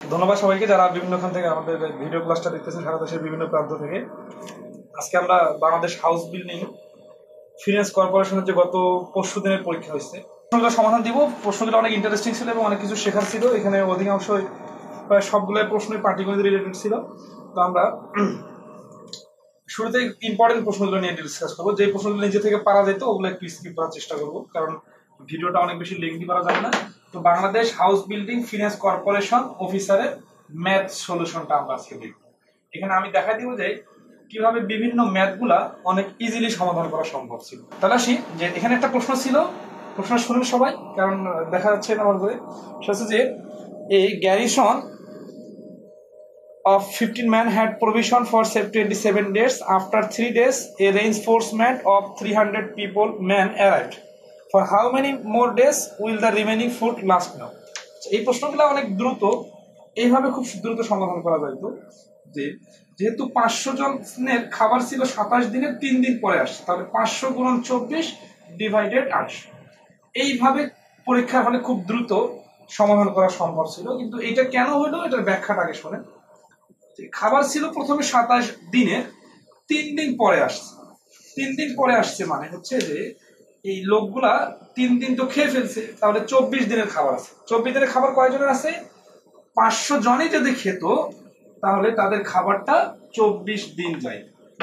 ধন্যবাদ সবাইকে যারা বিভিন্ন খান থেকে আমাদের ভিডিও ক্লাসটা দেখতেছেন সারা দেশের বিভিন্ন প্রান্ত থেকে। আজকে আমরা বাংলাদেশ হাউস বিল্ডিং ফিনান্স কর্পোরেশনের যে গত পরশু দিনের পরীক্ষা হয়েছে প্রশ্নগুলো সমাধান দিব। প্রশ্নগুলো অনেক ইন্টারেস্টিং ছিল এবং অনেক কিছু শেখার ছিল। এখানে অধিকাংশ প্রায় সবগুলোই প্রশ্নই পাটিগণিত রিলেটেড ছিল। তো আমরা শুরুতে ইম্পর্টেন্ট প্রশ্নগুলো নিয়ে ডিসকাস করবো। যে প্রশ্নগুলো নিজে থেকে পারা যেত ওগুলো একটু স্কিপ করার চেষ্টা করবো, কারণ ভিডিওটা অনেক বেশি লেন্থি করা যাবে না। তো Bangladesh house building finance corporation অফিসারের ম্যাথ সলিউশনটা আমরা আজকে দেখব। এখানে আমি দেখাই দিব যে কিভাবে বিভিন্ন ম্যাথগুলা অনেক ইজিলি সমাধান করা সম্ভব ছিল। তাহলে আসি যে এখানে একটা প্রশ্ন ছিল, প্রশ্ন শুনুন সবাই, কারণ দেখা যাচ্ছে না আমার করে। সেটা হচ্ছে যে এই garrison of 15 men had provision for 27 days. After 3 days, a reinforcement of 300 men arrived. For how many more days will the remaining food last now? এই প্রশ্নগুলো অনেক দ্রুত, এইভাবে খুব দ্রুত সমাধান করা যায়। তো যেহেতু 500 জনের খাবার ছিল 27 দিনের 3 দিন পরে আসছে, তাহলে 500 গুণন 24 ডিভাইডেড 8। এইভাবে পরীক্ষার হলে খুব দ্রুত সমাধান করা সম্ভব ছিল। কিন্তু এটা কেন হলো এটার ব্যাখ্যাটা আগে শোনেন। খাবার ছিল প্রথমে 27 দিনের 3 দিন পরে আসছে। 3 দিন পরে আসছে মানে হচ্ছে যে এই লোকগুলা 3 দিন তো খেয়ে ফেলছে, তাহলে 24 দিনের খাবার আছে। 24 দিনের খাবার কয়জনের আছে? 500 জনই যদি খেত তাহলে তাদের খাবারটা 24 দিন যায়।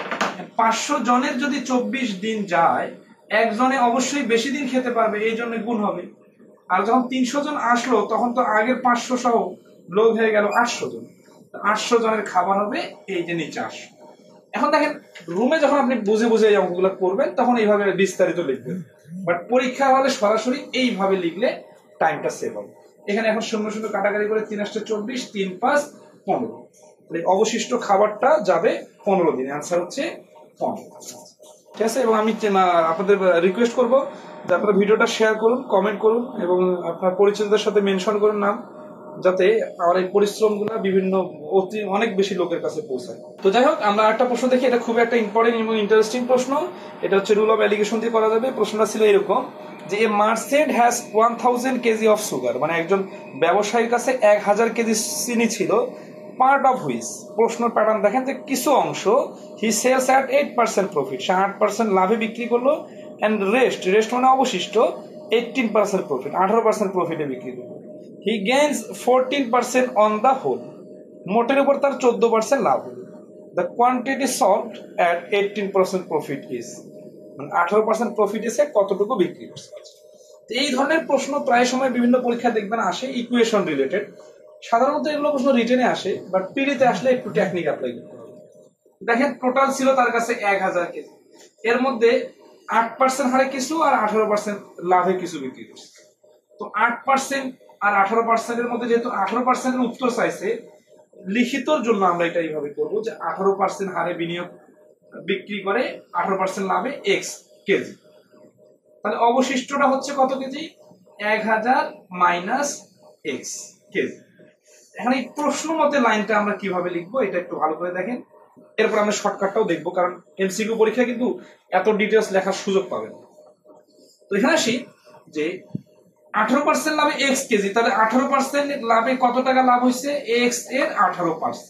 500 জনের যদি 24 দিন যায়, একজনে অবশ্যই বেশি দিন খেতে পারবে, এই জন্য গুণ হবে। আর যখন 300 জন আসলো তখন তো আগের 500 সহ লোক হয়ে গেল 800 জন। 800 জনের খাবার হবে এই যে নিচে 800। এখন দেখেন রুমে যখন আপনি বুঝে বুঝে এই অঙ্কগুলো করবেন তখন এইভাবে বিস্তারিত লিখবেন, বাট পরীক্ষা হলে সরাসরি এইভাবে লিখলে টাইমটা সেভ হবে। এখানে এখন শূন্য শূন্য কাটাকাটি করে 3 8 24, 3 5 15, অবশিষ্ট খাবারটা যাবে 15 দিন। অ্যান্সার হচ্ছে 15। ঠিক আছে, এবং আমি আপনাদের রিকোয়েস্ট করবো যে আপনারা ভিডিওটা শেয়ার করুন, কমেন্ট করুন এবং আপনার পরিচিতদের সাথে মেনশন করুন নাম, যাতে আমার এই পরিশ্রমগুলো বিভিন্ন অনেক বেশি লোকের কাছে পৌঁছায়। তো যাই হোক, আমরা একটা প্রশ্ন দেখি, এটা খুব একটা ইম্পর্টেন্ট এবং ইন্টারেস্টিং প্রশ্ন। এটা হচ্ছে রুল অফ অ্যালিগেশন দিয়ে করা যাবে। প্রশ্নটা ছিল এরকম যে a merchant has 1000 kg of sugar, মানে একজন ব্যবসায়ীর কাছে 1000 কেজি চিনি ছিল। পার্ট অফ হুইচ, প্রশ্ন প্যাটার্ন দেখেন যে কিছু অংশ হি সেলস অ্যাট 8% প্রফিট, সে 8% লাভে বিক্রি করলো। অ্যান্ড রেস্ট মানে অবশিষ্ট 18% প্রফিট, 18% প্রফিটে বিক্রি করলো। He gains 14% on the whole, মোটের উপর তার 14% লাভ হলো। The quantity sold at 18% profit is, মানে 18% প্রফিট এসে কতটুকু বিক্রি করছে। এই ধরনের প্রশ্ন প্রায় সময় বিভিন্ন পরীক্ষা দেখবেন আসে ইকুয়েশন রিলেটেড। সাধারণত এগুলো প্রশ্ন রিটেনে আসে, বাট পিডিতে আসলে একটু টেকনিক অ্যাপ্লাই করতে হবে। দেখেন টোটাল ছিল তার কাছে 1000 কেজি, এর মধ্যে 8% হারে কিছু আর 18% লাভে কিছু বিক্রি করছে। তো 8% আর 18% এর মধ্যে যেহেতু 18% এর উত্তর চাইছে, লিখিতর জন্য আমরা এটা এইভাবে করবো যে 18% হারে বিনিয়োগ বিক্রি করে 18% লাভে x কেজি, তাহলে অবশিষ্টটা হচ্ছে কত কেজি? 1000 minus x KG. এখন এই প্রশ্ন মতে লাইনটা আমরা কিভাবে লিখবো এটা একটু ভালো করে দেখেন, এরপর আমরা শর্টকাটটাও দেখবো, কারণ এমসিকিউ পরীক্ষা কিন্তু এত ডিটেলস লেখার সুযোগ পাবেন। তো এখানে আসি যে 18% লাভে x কেজি, তাহলে 18% লাভে কত টাকা লাভ হয়েছে? x এর 18%,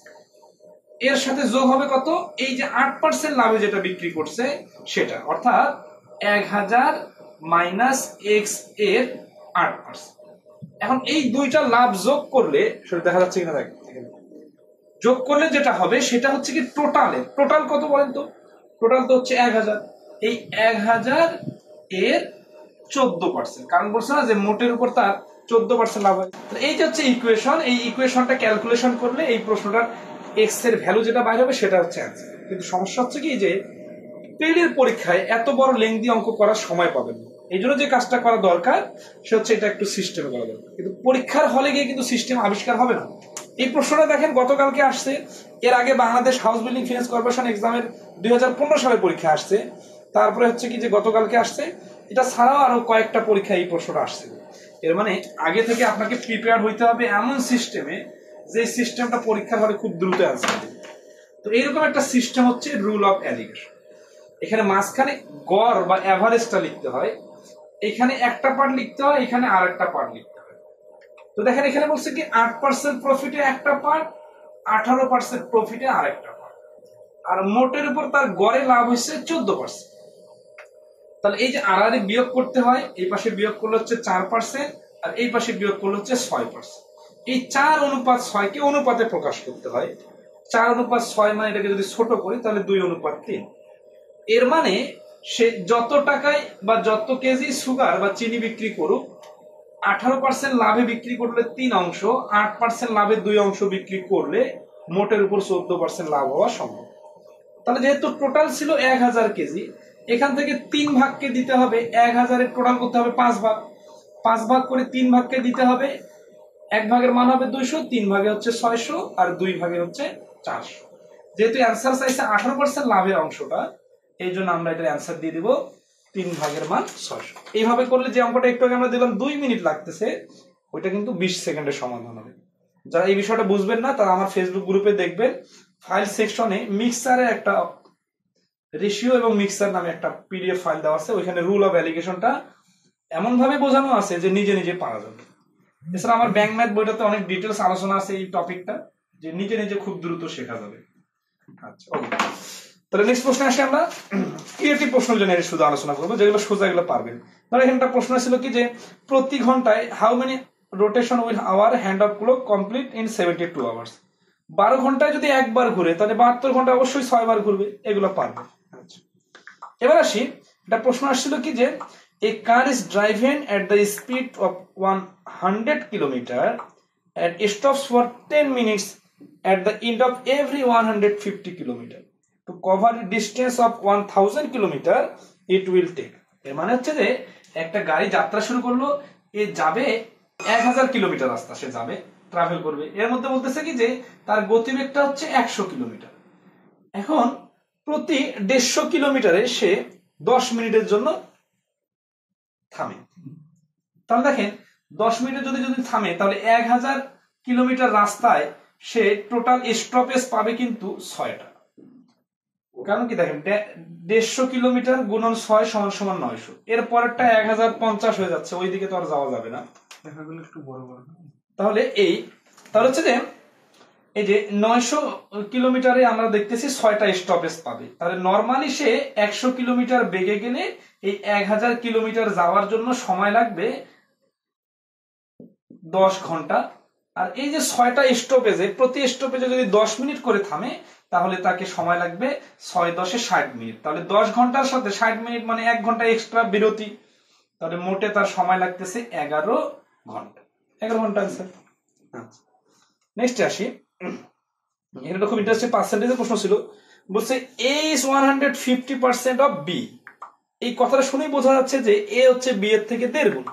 এর সাথে যোগ হবে কত? এই যে 8% লাভে যেটা বিক্রি করছে সেটা, অর্থাৎ 1000 মাইনাস x এর 8%। এখন এই দুইটা লাভ যোগ করলে, সেটা দেখা যাচ্ছে কিনা দেখেন, যোগ করলে যেটা হবে সেটা হচ্ছে কি টোটাল কত বলেন তো? টোটাল তো হচ্ছে 1000, এই 1000 এর 14%, কারণ বলছে না যে মোটের উপর তার 14% লাভ হয়। এই যে হচ্ছে ইকুয়েশন, এই ইকুয়েশনটা ক্যালকুলেশন করলে এই প্রশ্নটার এক্স এর ভ্যালু যেটা বাইরে হবে সেটা হচ্ছে অ্যান্সার। কিন্তু সমস্যা হচ্ছে কি যে প্রিলির পরীক্ষায় এত বড় লেংদি অঙ্ক করার সময় পাবেন না। এই জন্য যে কাজটা করা দরকার সে হচ্ছে এটা একটু সিস্টেমে করা দরকার, কিন্তু পরীক্ষার হলে গিয়ে কিন্তু সিস্টেম আবিষ্কার হবে না। এই প্রশ্নটা দেখেন গতকালকে আসছে, এর আগে Bangladesh house building finance corporation এক্সামের 2015 সালে পরীক্ষা আসছে, তারপরে হচ্ছে কি যে গতকালকে আসছে। এটা ছাড়াও আরো কয়েকটা পরীক্ষা এই প্রশ্নটা আসছে। এর মানে আগে থেকে আপনাকে প্রিপেয়ার হইতে হবে এমন সিস্টেমে যে সিস্টেমটা পরীক্ষার হলে খুব দ্রুত অ্যান্সার দেবে। তো এইরকম একটা সিস্টেম হচ্ছে রুল অফ অ্যালিগেশন। এখানে মাঝখানে গড় বা অ্যাভারেজটা লিখতে হয়, এখানে একটা পার্ট লিখতে হয়, এখানে আর একটা পার্ট লিখতে হয়। তো দেখেন এখানে বলছে কি 8% প্রফিটে একটা পার্ট, 18% প্রফিটে আরেকটা পার্ট, আর মোটের উপর তার গড়ে লাভ হচ্ছে 14%। তাহলে এই যে আড়াআড়ি বিয়োগ করতে হয়, এই পাশে বিয়োগ করলে হচ্ছে 4% আর এই পাশে বিয়োগ করলে হচ্ছে 6%। এই 4:6 কে অনুপাতে প্রকাশ করতে হয়। 4:6 মানে এটাকে যদি ছোট করি তাহলে 2:3। এর মানে সে যত টাকায় বা যত কেজি সুগার বা চিনি বিক্রি করুক, 18% লাভে বিক্রি করলে 3 অংশ, 8% লাভে 2 অংশ বিক্রি করলে মোটের উপর 14% লাভ হওয়া সম্ভব। তাহলে যেহেতু টোটাল ছিল 1000 কেজি, এখান থেকে 3 ভাগকে দিতে হবে, 1000-এর টোটাল করতে হবে 5 ভাগ, 5 ভাগ করে 3 ভাগকে দিতে হবে, 1 ভাগের মান হবে 200, 3 ভাগে হচ্ছে 600 আর 2 ভাগে হচ্ছে 400। যেহেতু অ্যান্সার চাইছে 18% লাভের অংশটা, এই জন্য আমরা এটার অ্যান্সার দিয়ে দিব 3 ভাগের মান 600। এইভাবে করলে যে অঙ্কটা একটু আগে আমরা দিলাম 2 মিনিট লাগতেছে, ওইটা কিন্তু 20 সেকেন্ডে সমাধান হবে। যারা এই বিষয়টা বুঝবেন না তারা আমার ফেসবুক গ্রুপে দেখবেন, ফাইল সেকশনে মিক্সারের একটা রেশিও এবং মিক্সার নামে একটা পিডিএফ ফাইল দেওয়া আছে, ওইখানে রুল অফ অ্যালিগেশনটা এমন ভাবে বোঝানো আছে যে নিজে নিজে পারা যাবে। এছাড়া আমার ব্যাংক ম্যাথ বইটাতে অনেক ডিটেলস আলোচনা আছে এই টপিকটা, যে নিজে নিজে খুব দ্রুত শেখা যাবে। আচ্ছা ওকে, তাহলে নেক্সট প্রশ্নে আসি আমরা। ক্রিয়েটিভ প্রশ্নগুলো নিয়ে শুধু আলোচনা করবো, যেগুলো সোজা এগুলো পারবেন। ধরো এখানে একটা প্রশ্ন ছিল কি যে প্রতি ঘন্টায় how many rotation will hour hand of clock complete in 72 hours. 12 ঘন্টায় যদি একবার ঘুরে তাহলে 72 ঘন্টা অবশ্যই 6 বার ঘুরবে, এগুলো পারবে। আচ্ছা এবার আসি, একটা প্রশ্ন আসছিল কি যে a car is driven at the speed of 100 kilometer and stops for 10 minutes at the end of every 150 kilometer to cover the distance of 1000 kilometer it will take। এর মানে হচ্ছে যে একটা গাড়ি যাত্রা শুরু করলো, এ যাবে 1000 কিলোমিটার রাস্তা সে যাবে, ট্রাভেল করবে। এর মধ্যে বলতেছে কি যে তার গতিবেগটা হচ্ছে 100 কিলোমিটার। এখন প্রতি 150 কিলোমিটারে সে 10 মিনিটের জন্য থামে। তাহলে দেখেন 10 মিনিটে যদি যদি থামে তাহলে 1000 কিলোমিটার রাস্তায় সে টোটাল স্টপেজ পাবে কিন্তু 6টা। কারণ কি দেখেন 150 কিলোমিটার গুণন 6 সমান সমান 900, এর পরেরটা 1050 হয়ে যাচ্ছে, ওইদিকে তো আর যাওয়া যাবে না, দেখাগুলো একটু বড় বড়। তাহলে তাহলে হচ্ছে যে এই যে 900 কিলোমিটারে আমরা দেখতেছি 6টা স্টপেজ পাবে। তাহলে নরমালি সে 100 কিলোমিটার বেগে গেলে এই 1000 কিলোমিটার যাওয়ার জন্য সময় লাগবে 10 ঘন্টা। আর এই যে 6টা স্টপেজে প্রতি স্টপেজে যদি 10 মিনিট করে থামে তাহলে তাকে সময় লাগবে 6×10 = 60 মিনিট। তাহলে 10 ঘন্টার সাথে 60 মিনিট মানে 1 ঘন্টা এক্সট্রা বিরতি, তাহলে মোটে তার সময় লাগতেছে 11 ঘন্টা। 11 ঘন্টা आंसर। আচ্ছা নেক্সট আসি, এটা খুব ইন্টারেস্টিং পার্সেন্টেজের প্রশ্ন ছিল। বলছে a is 150% of b। এই কথাটা শুনেই বোঝা যাচ্ছে যে a হচ্ছে b এর থেকে 1.5 গুণ।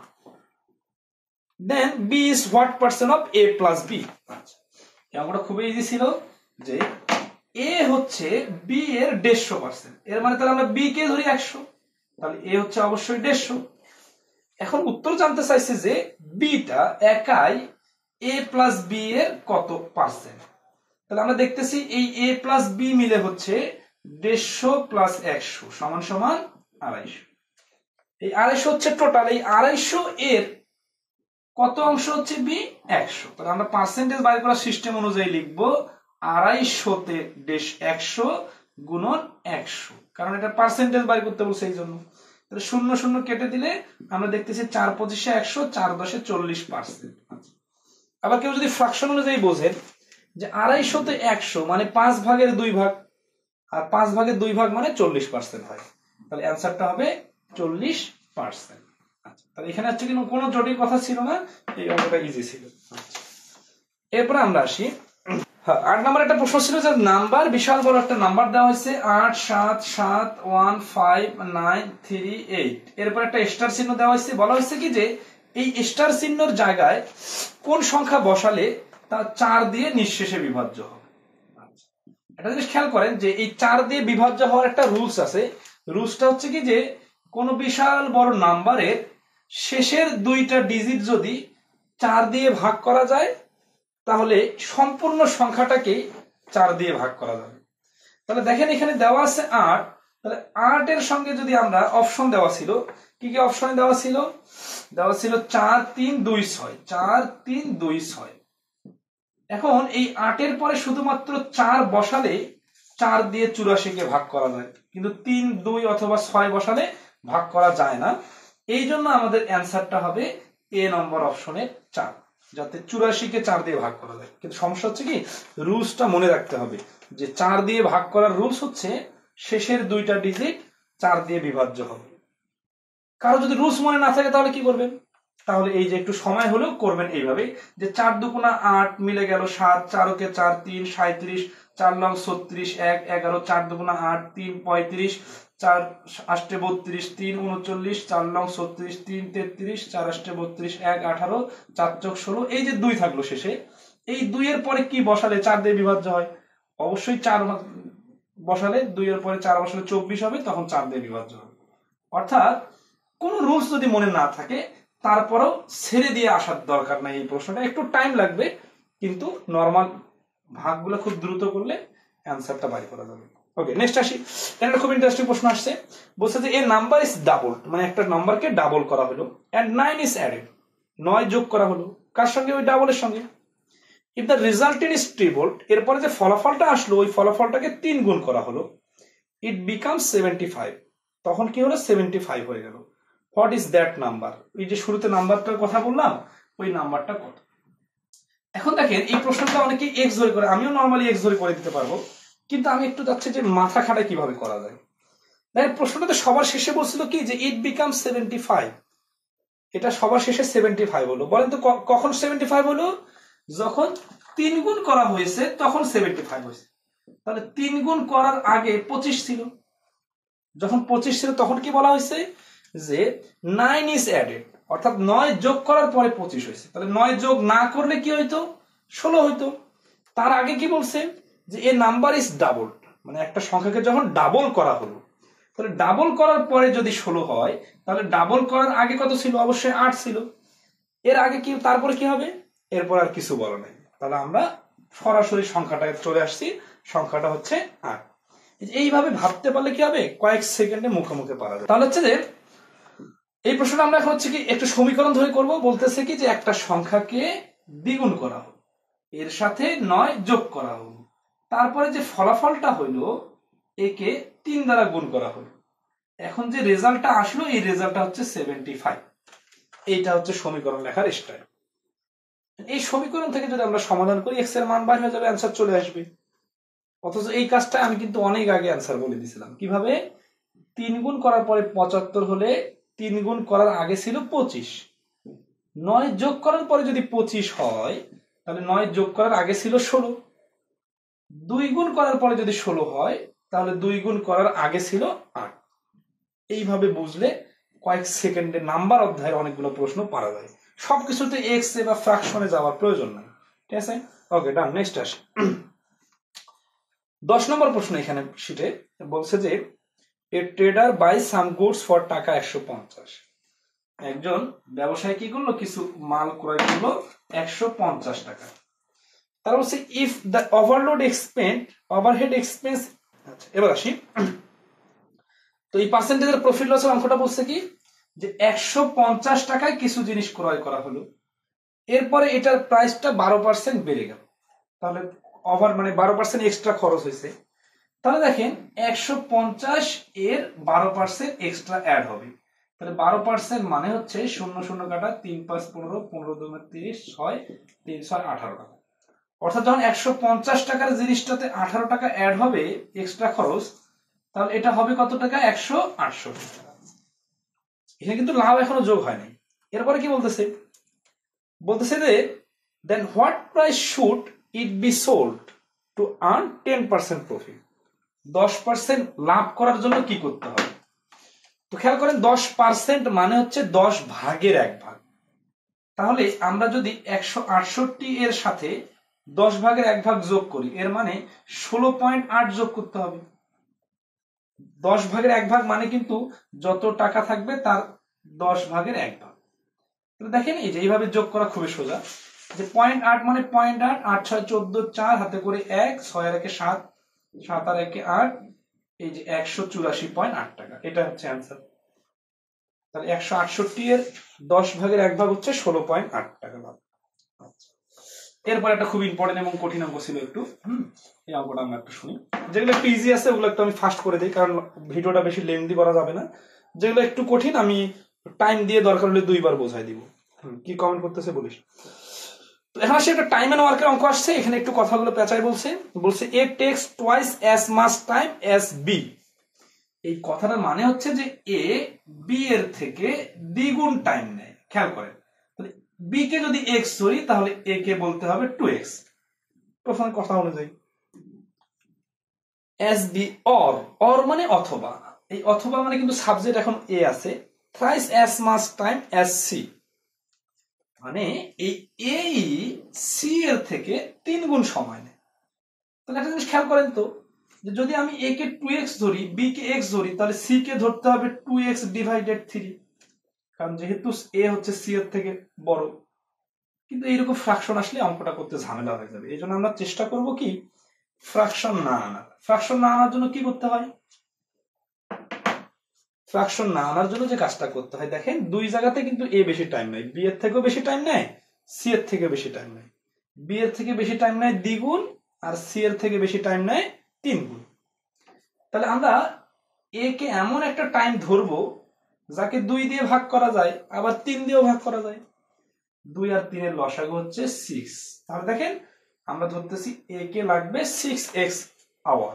দেন b is what percent of a plus b। আচ্ছা এটা খুবই ইজি ছিল যে a হচ্ছে b এর 150%, এর মানে তাহলে আমরা b কে ধরি 100, তাহলে a হচ্ছে অবশ্যই 150। এখন উত্তর জানতে চাইছে যে b টা একাই a plus b এর কত পার্সেন্ট। তাহলে আমরা দেখতেছি এই a plus b মিলে হচ্ছে 150 plus 100 সমান সমান 250। এই 250 হচ্ছে টোটাল, এই 250 এর কত অংশ হচ্ছে b 100। তাহলে আমরা পার্সেন্টেজ বাইর করার সিস্টেম অনুযায়ী লিখবো 250 তে 100 গুণন 100, কারণ এটা পার্সেন্টেজ বাইর করতে বলছে এই জন্য। তাহলে 0 0 কেটে দিলে আমরা দেখতেছি 4×25 = 100, 4×10 = 40%। আবার কেউ যদি ফ্র্যাকশন অনুযায়ী বোঝেন যে 250 তে 100 মানে 5 ভাগের 2 ভাগ, আর 5 ভাগের 2 ভাগ মানে 40% হয়, তাহলে অ্যানসারটা হবে 40%। আচ্ছা তাহলে এখানে হচ্ছে কিন্তু কোনো জটিল কথা ছিল না, এই অঙ্কটা ইজি ছিল। আচ্ছা এরপর আমরা আসি, হ্যাঁ 8 নম্বর একটা প্রশ্ন ছিল যে নাম্বার, বিশাল বড় একটা নাম্বার দেওয়া হয়েছে 8 7 7 1 5 9 3 8, এরপর একটা স্টার চিহ্ন দেওয়া হয়েছে। বলা হয়েছে কি যে এই স্টার চিহ্নর জায়গায় কোন সংখ্যা বসালে তা 4 দিয়ে নিঃশেষে বিভাজ্য হবে। আচ্ছা একটা জিনিস খেয়াল করেন যে এই 4 দিয়ে বিভাজ্য হওয়ার একটা রুলস আছে। রুলসটা হচ্ছে কি যে কোন বিশাল বড় নাম্বারের শেষের 2টা ডিজিট যদি 4 দিয়ে ভাগ করা যায় তাহলে সম্পূর্ণ সংখ্যাটাকে 4 দিয়ে ভাগ করা যাবে। তাহলে দেখেন এখানে দেওয়া আছে 8, তাহলে 8 এর সঙ্গে যদি আমরা অপশন দেওয়া ছিল কি কি অপশনে দেওয়া ছিল? দেওয়া ছিল 4 3 2 6, 4 3 2 6। এখন এই 8 এর পরে শুধুমাত্র 4 বসালে 4 দিয়ে 84 কে ভাগ করা যায়, কিন্তু 3 2 অথবা 6 বসালে ভাগ করা যায় না। এই জন্য আমাদের অ্যান্সারটা হবে এ নম্বর অপশনে 4, যাতে 84 কে 4 দিয়ে ভাগ করা যায়। কিন্তু সমস্যা হচ্ছে কি, রুলসটা মনে রাখতে হবে যে 4 দিয়ে ভাগ করার রুলস হচ্ছে শেষের দুইটা ডিজিট 4 দিয়ে বিভাজ্য হবে। কারো যদি রুলস মনে না থাকে তাহলে কি করবেন? তাহলে এই যে একটু সময় হলেও করবেন এইভাবে, যে 4 দুগুণা 8 মিলে গেল 7, 4 কে 4 3 37, 4 লং 36, 1 11, 4 দুগুণা 8 3 35, 4 8 32, 3 39, 4 লং 36, 3 33, 4 8 32, 1 18, 4 চোখ 16, এই যে 2 থাকলো শেষে, এই 2 এর পরে কি বসালে 4 দিয়ে বিভাজ্য হয়? অবশ্যই 4 বসালে, 2 এর পরে 4 বসালে 24 হবে, তখন 4 দিয়ে বিভাজ্য হবে। অর্থাৎ কোন রুলস যদি মনে না থাকে তারপরেও ছেড়ে দিয়ে আসার দরকার নাই। এই প্রশ্নটা একটু টাইম লাগবে, কিন্তু নরমাল ভাগগুলো খুব দ্রুত করলে অ্যান্সারটা বাই করা যাবে। ওকে, নেক্সট আসি। এটা খুব ইন্টারেস্টিং প্রশ্ন আসছে, বলছে যে এ নাম্বার ইজ ডাবল, মানে একটা নাম্বারকে ডাবল করা হলো, এন্ড 9 ইজ অ্যাডেড, 9 যোগ করা হলো কার সঙ্গে? ওই ডাবলের সঙ্গে। If the resulted is triple, এরপরে যে ফলাফলটা আসলো ওই ফলাফলটাকে 3 গুণ করা হলো, ইট বিকামস 75, তখন কি হলো? 75 হয়ে গেল। What is that number? এই যে শুরুতে নাম্বারটার কথা বললাম, ওই নাম্বারটা কত? এখন দেখেন এই প্রশ্নটা অনেকে এক্স ধরে করে, আমিও নরমালি এক্স ধরে করে দিতে পারবো, কিন্তু আমি একটু যাচ্ছি যে মাথা খাটায় কিভাবে করা যায়। দেখেন প্রশ্নটাতে সবার শেষে বলছিল কি যে ইট বিকাম 75, এটা সবার শেষে 75 হলো। বলেন তো কখন 75 হলো? যখন 3 গুণ করা হয়েছে তখন 75 হয়েছে। তাহলে 3 গুণ করার আগে 25 ছিল, যখন 25 ছিল তখন কি বলা হয়েছে? যে 9 ইজ অ্যাডেড, অর্থাৎ 9 যোগ করার পরে 25 হয়েছে। তাহলে 9 যোগ না করলে কি হইতো? 16 হইতো। তার আগে কি বলছে? যে এ নাম্বার ইজ ডাবল, মানে একটা সংখ্যাকে যখন ডাবল করা হলো, তাহলে ডাবল করার পরে যদি 16 হয়, তাহলে ডাবল করার আগে কত ছিল? অবশ্যই 8 ছিল। এর আগে কি, তারপরে কি হবে? এরপর আর কিছু বলা নাই। তাহলে আমরা সরাসরি সংখ্যাটা চলে আসছি, সংখ্যাটা হচ্ছে 8। এইভাবে ভাবতে পারলে কি হবে? কয়েক সেকেন্ডে মুখে মুখে পারা যায়। তাহলে হচ্ছে যে এই প্রশ্নটা আমরা এখন হচ্ছে কি একটু সমীকরণ ধরে করব। বলতেছে কি যে একটা সংখ্যাকে দ্বিগুণ করা হলো, এর সাথে 9 যোগ করা হলো, তারপরে যে ফলাফলটা হইলো একে 3 দ্বারা গুণ করা হলো। এখন যে রেজাল্টটা আসলো এই রেজাল্টটা হচ্ছে 75। এইটা হচ্ছে সমীকরণ লেখার স্টাইল। এই সমীকরণ থেকে যদি আমরা সমাধান করি এক্স এর মান বাইরে হয়ে যাবে, অ্যান্সার চলে আসবে। অথচ এই কাজটা আমি কিন্তু অনেক আগে অ্যান্সার বলে দিয়েছিলাম। কিভাবে? 3 গুণ করার পরে 75 হলে 3 গুণ করার আগে ছিল 25, 9 যোগ করার পরে যদি 25 হয়, তাহলে 9 যোগ করার আগে ছিল 16, 2 গুণ করার পরে যদি 16 হয়, তাহলে 2 গুণ করার আগে ছিল 8। এইভাবে বুঝলে কয়েক সেকেন্ডে নাম্বার অধ্যায়ের অনেকগুলো প্রশ্ন পারা যায়। সবকিছুতে এক্স এ বা ফ্র্যাকশনে যাওয়ার প্রয়োজন নাই। ঠিক আছে, ওকে ডান। নেক্সট আসে 10 নম্বর প্রশ্ন। এখানে শিটে বলছে যে a trader buy some goods for টাকা 150, একজন ব্যবসায়ী কি করলো? কিছু মাল ক্রয় করলো 150 টাকা। তার বলছে ইফ দ্য ওভারহেড এক্সপেন্স। আচ্ছা, এবার আসি। তো এই পার্সেন্টেজের প্রফিট লসের অঙ্কটা বলছে কি যে 150 টাকায় কিছু জিনিস ক্রয় করা হলো, এরপরে এটার প্রাইসটা 12% বেড়ে গেল, তাহলে ওভার মানে 12% এক্সট্রা খরচ হয়েছে। তাহলে দেখেন 150 এর 12% এক্সট্রা অ্যাড হবে, তাহলে 12% মানে হচ্ছে 0 0 কাটা 3 5 15 15 2 30 6 3 6 18 টাকা। অর্থাৎ যখন 150 টাকার জিনিসটাতে 18 টাকা অ্যাড হবে এক্সট্রা খরচ, তাহলে এটা হবে কত টাকা? 168 টাকা। এখানে কিন্তু লাভ এখনো যোগ হয়নি। এরপরে কি বলতেছে? বলতেছে যে then what price should it be sold to earn 10% profit, 10% লাভ করার জন্য কি করতে হবে? তো খেয়াল করেন 10% মানে হচ্ছে 10 ভাগের 1 ভাগ। তাহলে আমরা যদি 168 এর সাথে 10 ভাগের 1 ভাগ যোগ করি, এর মানে 16.8 যোগ করতে হবে। 10 ভাগের 1 ভাগ মানে কিন্তু যত টাকা থাকবে তার 10 ভাগের 1 ভাগ। দেখেন এই যে এইভাবে যোগ করা খুবই সোজা, যে 0.8 মানে 0.8, 8 6 14 4 হাতে করে 1, 6 আর 1 7, 7 আর 1 8, এই যে 184.8 টাকা। এটা হচ্ছে অ্যান্সার। তাহলে 168 এর 10 ভাগের 1 ভাগ হচ্ছে 16.8 টাকা লাভ। এরপর একটা খুব ইম্পর্টেন্ট এবং কঠিন অঙ্ক ছিল একটু, এই অঙ্কটা আমরা একটু শুনি। যেগুলো একটু ইজি আছে ওগুলো একটু আমি ফাস্ট করে দিই, কারণ ভিডিওটা বেশি লেন্থি করা যাবে না। যেগুলো একটু কঠিন আমি টাইম দিয়ে দরকার হলে 2 বার বোঝাই দিব। কি কমেন্ট করতেছে বলিস। তো এখন আসে একটা টাইম এন্ড ওয়ার্কের অঙ্ক আসছে, এখানে একটু কথাগুলো পেঁচাই বলছে A takes twice as much time as B. এই কথাটার মানে হচ্ছে যে এ বি এর থেকে দ্বিগুণ টাইম নেয়। খেয়াল করেন, বি কে যদি এক্স ধরি তাহলে এ কে বলতে হবে 2x। প্রথমে কথা অনুযায়ী এস বি অর মানে অথবা, এই অথবা মানে কিন্তু সাবজেক্ট এখন এ আছে, thrice as much time as C, মানে এই এ সি এর থেকে 3 গুণ সময় নেয়। তাহলে একটা জিনিস খেয়াল করেন তো, যে যদি আমি এ কে 2x ধরি, বি কে x ধরি, তাহলে সি কে ধরতে হবে 2x ডিভাইডেড 3, কারণ যেহেতু এ হচ্ছে সি এর থেকে বড়। কিন্তু এইরকম ফ্র্যাকশন আসলে অঙ্কটা করতে ঝামেলা হয়ে যাবে, এই জন্য আমরা চেষ্টা করব কি ফ্র্যাকশন না আনার। ফ্র্যাকশন না আনার জন্য কি করতে হয়, ফ্র্যাকশন না আনার জন্য যে কাজটা করতে হয়, দেখেন দুই জায়গাতে কিন্তু এ বেশি টাইম নেয়, বি এর থেকেও বেশি টাইম নেয়, সি এর থেকে বেশি টাইম নেয়। বি এর থেকে বেশি টাইম নেয় দ্বিগুণ, আর সি এর থেকে বেশি টাইম নেয় 3 গুণ। তাহলে আমরা এ কে এমন একটা টাইম ধরবো যাকে 2 দিয়ে ভাগ করা যায়, আবার 3 দিয়েও ভাগ করা যায়। 2 আর 3 এর লসাগু হচ্ছে 6। তাহলে দেখেন আমরা ধরতেছি এ কে লাগবে 6x আওয়ার,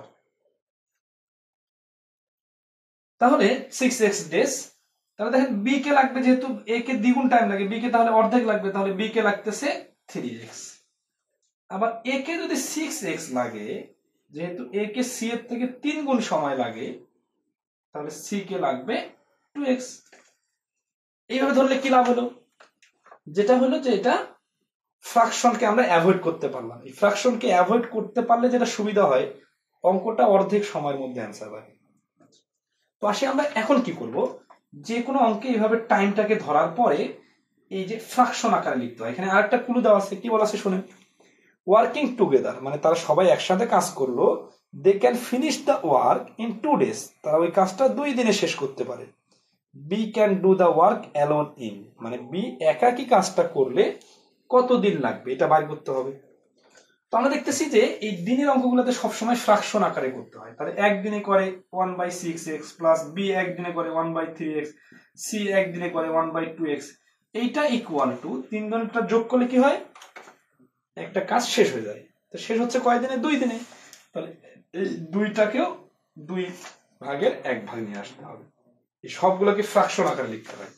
তাহলে 6x ডেজ। তাহলে দেখেন বি কে লাগবে, যেহেতু এ কে দ্বিগুণ টাইম লাগে, বি কে তাহলে অর্ধেক লাগবে, তাহলে বি কে লাগতেছে 3x। আবার এ কে যদি 6x লাগে, যেহেতু এ কে সি এর থেকে 3 গুণ সময় লাগে, তাহলে সি কে লাগবে 2x। এইভাবে ধরলে কি লাভ হলো, যেটা হলো যে এটা ফ্র্যাকশনকে আমরা অ্যাভয়েড করতে পারলাম। এই ফ্র্যাকশনকে অ্যাভয়েড করতে পারলে যেটা সুবিধা হয়, অঙ্কটা অর্ধেক সময়ের মধ্যে অ্যান্সার হয়। তো আসি আমরা এখন কি করব, যে কোনো অঙ্কে এইভাবে টাইমটাকে ধরার পরে এই যে ফ্র্যাকশন আকারে লিখতে হয়। এখানে আরেকটা ক্লু দেওয়া আছে, কি বলা আছে শুনেন, ওয়ার্কিং টুগেদার মানে তারা সবাই একসাথে কাজ করলো, they can finish the work in 2 days, তারা ওই কাজটা 2 দিনে শেষ করতে পারে। B can do the work alone in, মানে বি একাকি কাজটা করলে কত দিন লাগবে এটা বাইর করতে হবে। তো আমরা দেখতেছি যে এই দিনের অঙ্কগুলোতে সবসময় ফ্র্যাকশন আকারে করতে হয়। তাহলে একদিনে করে 1/6x প্লাস বি একদিনে করে 1/3x, সি একদিনে করে 1/2x, এইটা ইকুয়াল টু 3 জনেরটা যোগ করলে কি হয়, একটা কাজ শেষ হয়ে যায়। তো শেষ হচ্ছে কয় দিনে, 2 দিনে। তাহলে এই 2টাকেও 2 ভাগের 1 ভাগ নিয়ে আসতে হবে। এই সবগুলোকে ফ্র্যাকশন আকারে লিখতে হয়।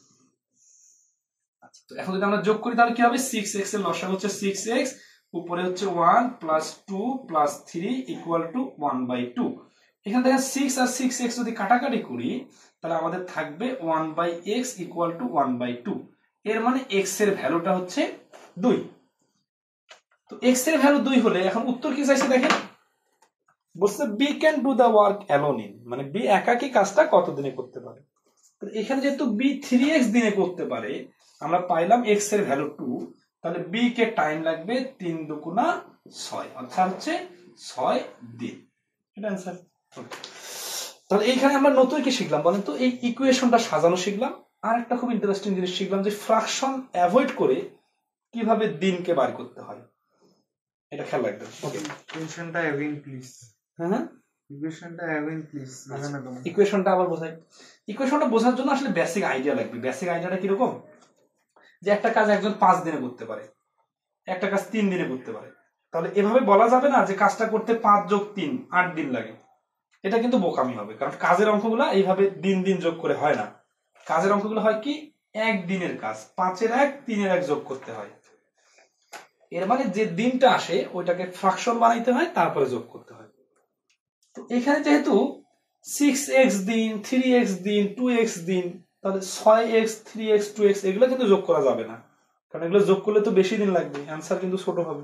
আচ্ছা, তো এখন যদি আমরা যোগ করি তাহলে কি হবে, 6x এর লসাগু হচ্ছে 6x, উপরে হচ্ছে 1 প্লাস 2 প্লাস 3 ইকুয়াল টু 1/2। এখানে দেখেন 6 আর 6x যদি কাটাকাটি করি, তাহলে আমাদের থাকবে 1/x ইকুয়াল টু 1/2। এর মানে x এর ভ্যালুটা হচ্ছে 2। তো x এর ভ্যালু 2 হলে এখন উত্তর কি চাইছে দেখেন, বলছে B can do the work alone in, মানে বি একাকী কাজটা কত দিনে করতে পারে। তো এখানে যেহেতু বি 3x দিনে করতে পারে, আমরা পাইলাম x এর ভ্যালু 2, তাহলে বি কে টাইম লাগবে 3 দুগুণা 6, অর্থাৎ হচ্ছে 6 দিন। এটা आंसर। তাহলে এইখানে আমরা নতুন কি শিখলাম বলেন তো, এই ইকুয়েশনটা সাজানো শিখলাম। আর একটা খুব ইন্টারেস্টিং জিনিস শিখলাম যে ফ্র্যাকশন অ্যাভয়েড করে কিভাবে দিনকে বার করতে হয়, এটা খেয়াল রাখবেন। ওকে, ইকুয়েশনটা অ্যাগেইন প্লিজ। হ্যাঁ ইকুয়েশনটা অ্যাগেইন প্লিজ। ইকুয়েশনটা আবার বোঝাই। ইকুয়েশনটা বোঝার জন্য আসলে বেসিক আইডিয়া লাগবে। বেসিক আইডিয়াটা কিরকম, যে একটা কাজ একজন 5 দিনে করতে পারে, একটা কাজ 3 দিনে করতে পারে। তাহলে এভাবে বলা যাবে না যে কাজটা করতে 5 যোগ 3 8 দিন লাগে, এটা কিন্তু বোকামি হবে। কারণ কাজের অঙ্কগুলো এইভাবে দিন দিন যোগ করে হয় না। কাজের অঙ্কগুলো হয় কি, এক দিনের কাজ 5 এর 1 3 এর 1 যোগ করতে হয়। এর মানে যে দিনটা আসে ওইটাকে ফ্র্যাকশন বানাইতে হয়, তারপরে যোগ করতে হয়। তো এখানে যেহেতু 6x দিন, 3x দিন, 2x দিন, তাহলে 6x 3x 2x এগুলো কিন্তু যোগ করা যাবে না, কারণ এগুলো যোগ করলে তো বেশি দিন লাগবে, অ্যান্সার কিন্তু ছোট হবে।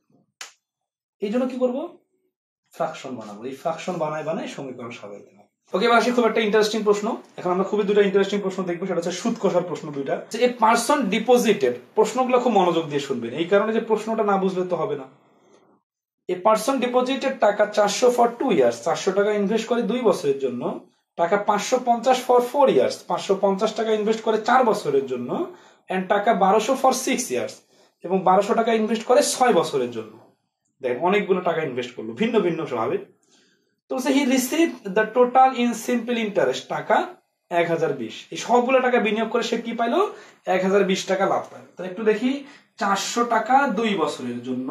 এই জন্য কি করব, ফ্র্যাকশন বানাবো। এই ফ্র্যাকশন বানায় বানায় সমীকরণ সাজাইতে হবে। ওকে, এবার আসি খুব একটা ইন্টারেস্টিং প্রশ্ন। এখন আমরা খুবই দুটো ইন্টারেস্টিং প্রশ্ন দেখবো, সেটা হচ্ছে সুদ কষার প্রশ্ন দুইটা। যে এ পারসন ডিপোজিটেড, প্রশ্নগুলো খুব মনোযোগ দিয়ে শুনবেন, এই কারণে যে প্রশ্নটা না বুঝলে তো হবে না। এ পারসন ডিপোজিটেড টাকা 400 ফর 2 ইয়ার্স, 400 টাকা ইনভেস্ট করে 2 বছরের জন্য, টাকা 550 ফর 4 ইয়ার্স, 550 টাকা ইনভেস্ট করে 4 বছরের জন্য, এন্ড টাকা 1200 ফর 6 ইয়ার্স, এবং 1200 টাকা ইনভেস্ট করে 6 বছরের জন্য। দেখেন অনেকগুলো টাকা ইনভেস্ট করলো ভিন্ন ভিন্ন ভাবে। তো he receive the total in simple interest টাকা 1020। এই সবগুলো টাকা বিনিয়োগ করে সে কি পাইলো? 1020 টাকা লাভ পাইলো। তাহলে একটু দেখি, 400 টাকা 2 বছরের জন্য,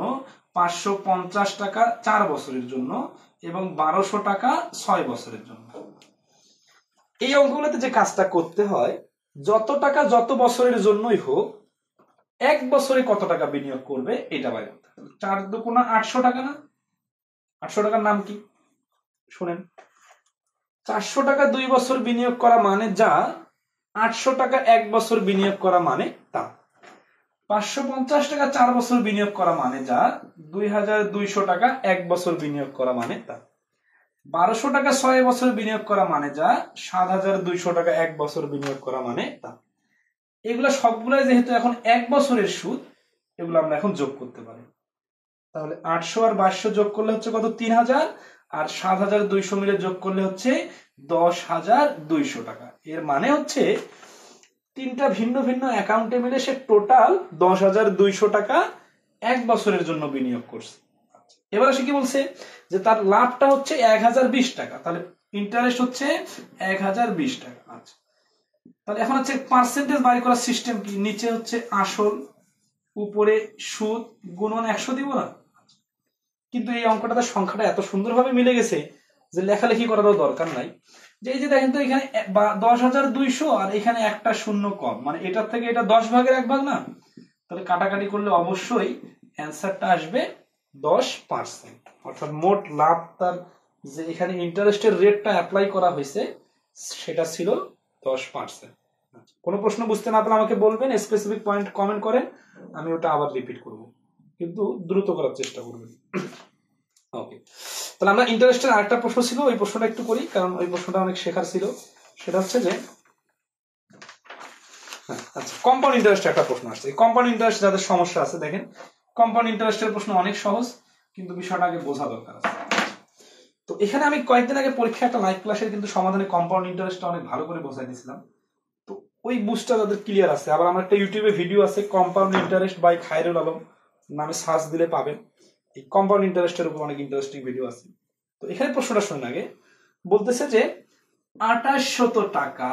550 টাকা 4 বছরের জন্য, এবং 1200 টাকা 6 বছরের জন্য। এই অঙ্কগুলোতে যে কাজটা করতে হয়, যত টাকা যত বছরের জন্যই হোক, এক বছরে কত টাকা বিনিয়োগ করবে এটা বাইরে করতে হবে। 4 দুগুণা 800 টাকা না? 800 টাকার নাম কি শুনেন। 400 টাকা 2 বছর বিনিয়োগ করা মানে যা, 800 টাকা 1 বছর বিনিয়োগ করা মানে তা। 550 টাকা 4 বছর বিনিয়োগ করা মানে যা, 2200 টাকা 1 বছর বিনিয়োগ করা মানে তা। 1200 টাকা 6 বছর বিনিয়োগ করা মানে যা, 7200 টাকা 1 বছর বিনিয়োগ করা মানে তা। এগুলো সবগুলাই যেহেতু এখন 1 বছরের সুদ, এগুলো আমরা এখন যোগ করতে পারি। তাহলে 800 আর 2200 যোগ করলে হচ্ছে কত? 3000, আর 7200 মিলে যোগ করলে হচ্ছে 10200 টাকা। এর মানে হচ্ছে তিনটা ভিন্ন ভিন্ন অ্যাকাউন্টে মিলে সে টোটাল 10200 টাকা 1 বছরের জন্য বিনিয়োগ করছে। এবার সে কি বলছে যে তার লাভটা হচ্ছে 1020 টাকা, তাহলে ইন্টারেস্ট হচ্ছে 1020 টাকা। আচ্ছা, তাহলে এখন হচ্ছে পার্সেন্টেজ বাড়ি করার সিস্টেম কি? নিচে হচ্ছে আসল, উপরে সুদ, গুণন 100 দিব না? কিন্তু এই অঙ্কটাতে সংখ্যাটা এত সুন্দরভাবে মিলে গেছে যে লেখালেখি করারও দরকার নাই। যে এই যে দেখেন তো, এখানে 10200 আর এখানে একটা শূন্য কম, মানে এটার থেকে এটা 10 ভাগের 1 ভাগ না? তাহলে কাটাকাটি করলে অবশ্যই অ্যান্সারটা আসবে 10%। অর্থাৎ মোট লাভ তার যে এখানে ইন্টারেস্টের রেটটা অ্যাপ্লাই করা হয়েছে সেটা ছিল 10%। কোনো প্রশ্ন বুঝতে না পারলে আমাকে বলবেন, স্পেসিফিক পয়েন্ট কমেন্ট করেন, আমি ওটা আবার রিপিট করব, কিন্তু দ্রুত করার চেষ্টা করবেন। ওকে, তাহলে আমরা ইন্টারেস্টের আরেকটা প্রশ্ন ছিল, ওই প্রশ্নটা একটু করি, কারণ ওই প্রশ্নটা অনেক শেখার ছিল। সেটা হচ্ছে যে, আচ্ছা, কম্পাউন্ড ইন্টারেস্ট একটা প্রশ্ন আসছে। এই কম্পাউন্ড ইন্টারেস্ট যাদের সমস্যা আছে, দেখেন কম্পাউন্ড ইন্টারেস্টের প্রশ্ন অনেক সহজ, কিন্তু বিষয়টা আগে বোঝা দরকার আছে। তো এখানে আমি কয়েকদিন আগে পরীক্ষা একটা লাইভ ক্লাসের কিন্তু সমাধানে কম্পাউন্ড ইন্টারেস্টটা অনেক ভালো করে বোঝাই দিয়েছিলাম। তো ওই বুঝটা যাদের ক্লিয়ার আছে, আবার আমার একটা ইউটিউবে ভিডিও আছে, compound interest by Khairul Alam নামে সার্চ দিলে পাবেন। এই কম্পাউন্ড ইন্টারেস্টের উপর অনেক ইন্টারেস্টিং ভিডিও আছে। তো এখানে প্রশ্নটা শুনুন আগে। বলতেছে যে 2800 টাকা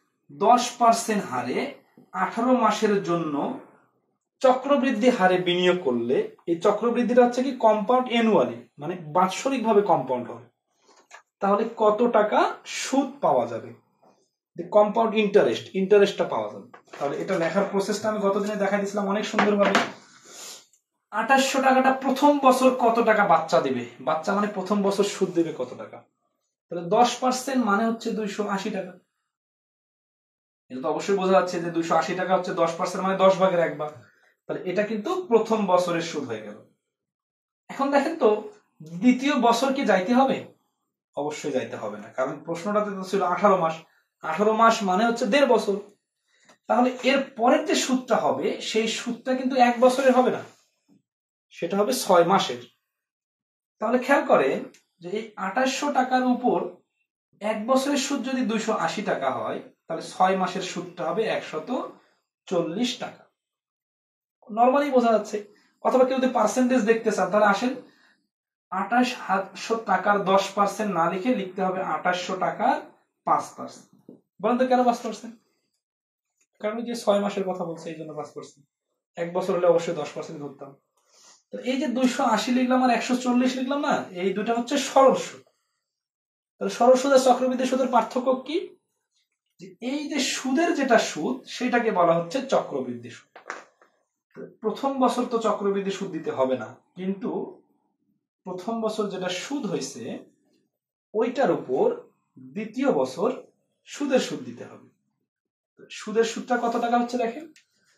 10% হারে 18 মাসের জন্য চক্রবৃদ্ধি হারে বিনিয়োগ করলে, এই চক্রবৃদ্ধিটা হচ্ছে কি কম্পাউন্ড অ্যানুয়ালি, মানে বাৎসরিক ভাবে কম্পাউন্ড হবে, তাহলে কত টাকা সুদ পাওয়া যাবে? কম্পাউন্ড ইন্টারেস্টটা পাওয়া যাবে। তাহলে এটা লেখার প্রসেসটা আমি গতদিনে দেখা দিয়েছিলাম অনেক সুন্দরভাবে। 2800 টাকাটা প্রথম বছর কত টাকা বাচ্চা দিবে? বাচ্চা মানে প্রথম বছর সুদ দিবে কত টাকা? তাহলে 10% মানে হচ্ছে 280 টাকা। এটা তো অবশ্যই বোঝা যাচ্ছে যে 280 টাকা হচ্ছে 10% মানে 10 ভাগের 1 ভাগ। তাহলে এটা কিন্তু প্রথম বছরের সুদ হয়ে গেল। এখন দেখেন তো, দ্বিতীয় বছর কি যাইতে হবে? অবশ্যই যাইতে হবে না, কারণ প্রশ্নটাতে তো ছিল 18 মাস। 18 মাস মানে হচ্ছে 1.5 বছর। তাহলে এর পরের যে সুদটা হবে, সেই সুদটা কিন্তু 1 বছরের হবে না, সেটা হবে 6 মাসের। তাহলে খেয়াল করেন যে এই 2800 টাকার উপর 1 বছরের সুদ যদি 280 টাকা হয়, তাহলে 6 মাসের সুদটা হবে 140 টাকা। নর্মালি বোঝা যাচ্ছে। অথবা কেউ যদি পার্সেন্টেজ দেখতে চান, তাহলে আসেন 2800 টাকার 10% না লিখে লিখতে হবে 2800 টাকার 5%। বলেন তো কেন 5%? কারণ যে 6 মাসের কথা বলছে এই জন্য 5%। 1 বছর হলে অবশ্যই 10% ধরতাম। তো এই যে 280 লিখলাম আর 140 লিখলাম না, এই দুটা হচ্ছে সরল সুদ। তাহলে সরল সুদ আর চক্রবৃদ্ধি সুদের পার্থক্য কি? যে এই যে সুদের যেটা সুদ, সেটাকে বলা হচ্ছে চক্রবৃদ্ধি সুদ। প্রথম বছর তো চক্রবৃদ্ধি সুদ দিতে হবে না, কিন্তু প্রথম বছর যেটা সুদ হয়েছে ওইটার উপর দ্বিতীয় বছর সুদের সুদ দিতে হবে। সুদের সুদটা কত টাকা হচ্ছে দেখেন,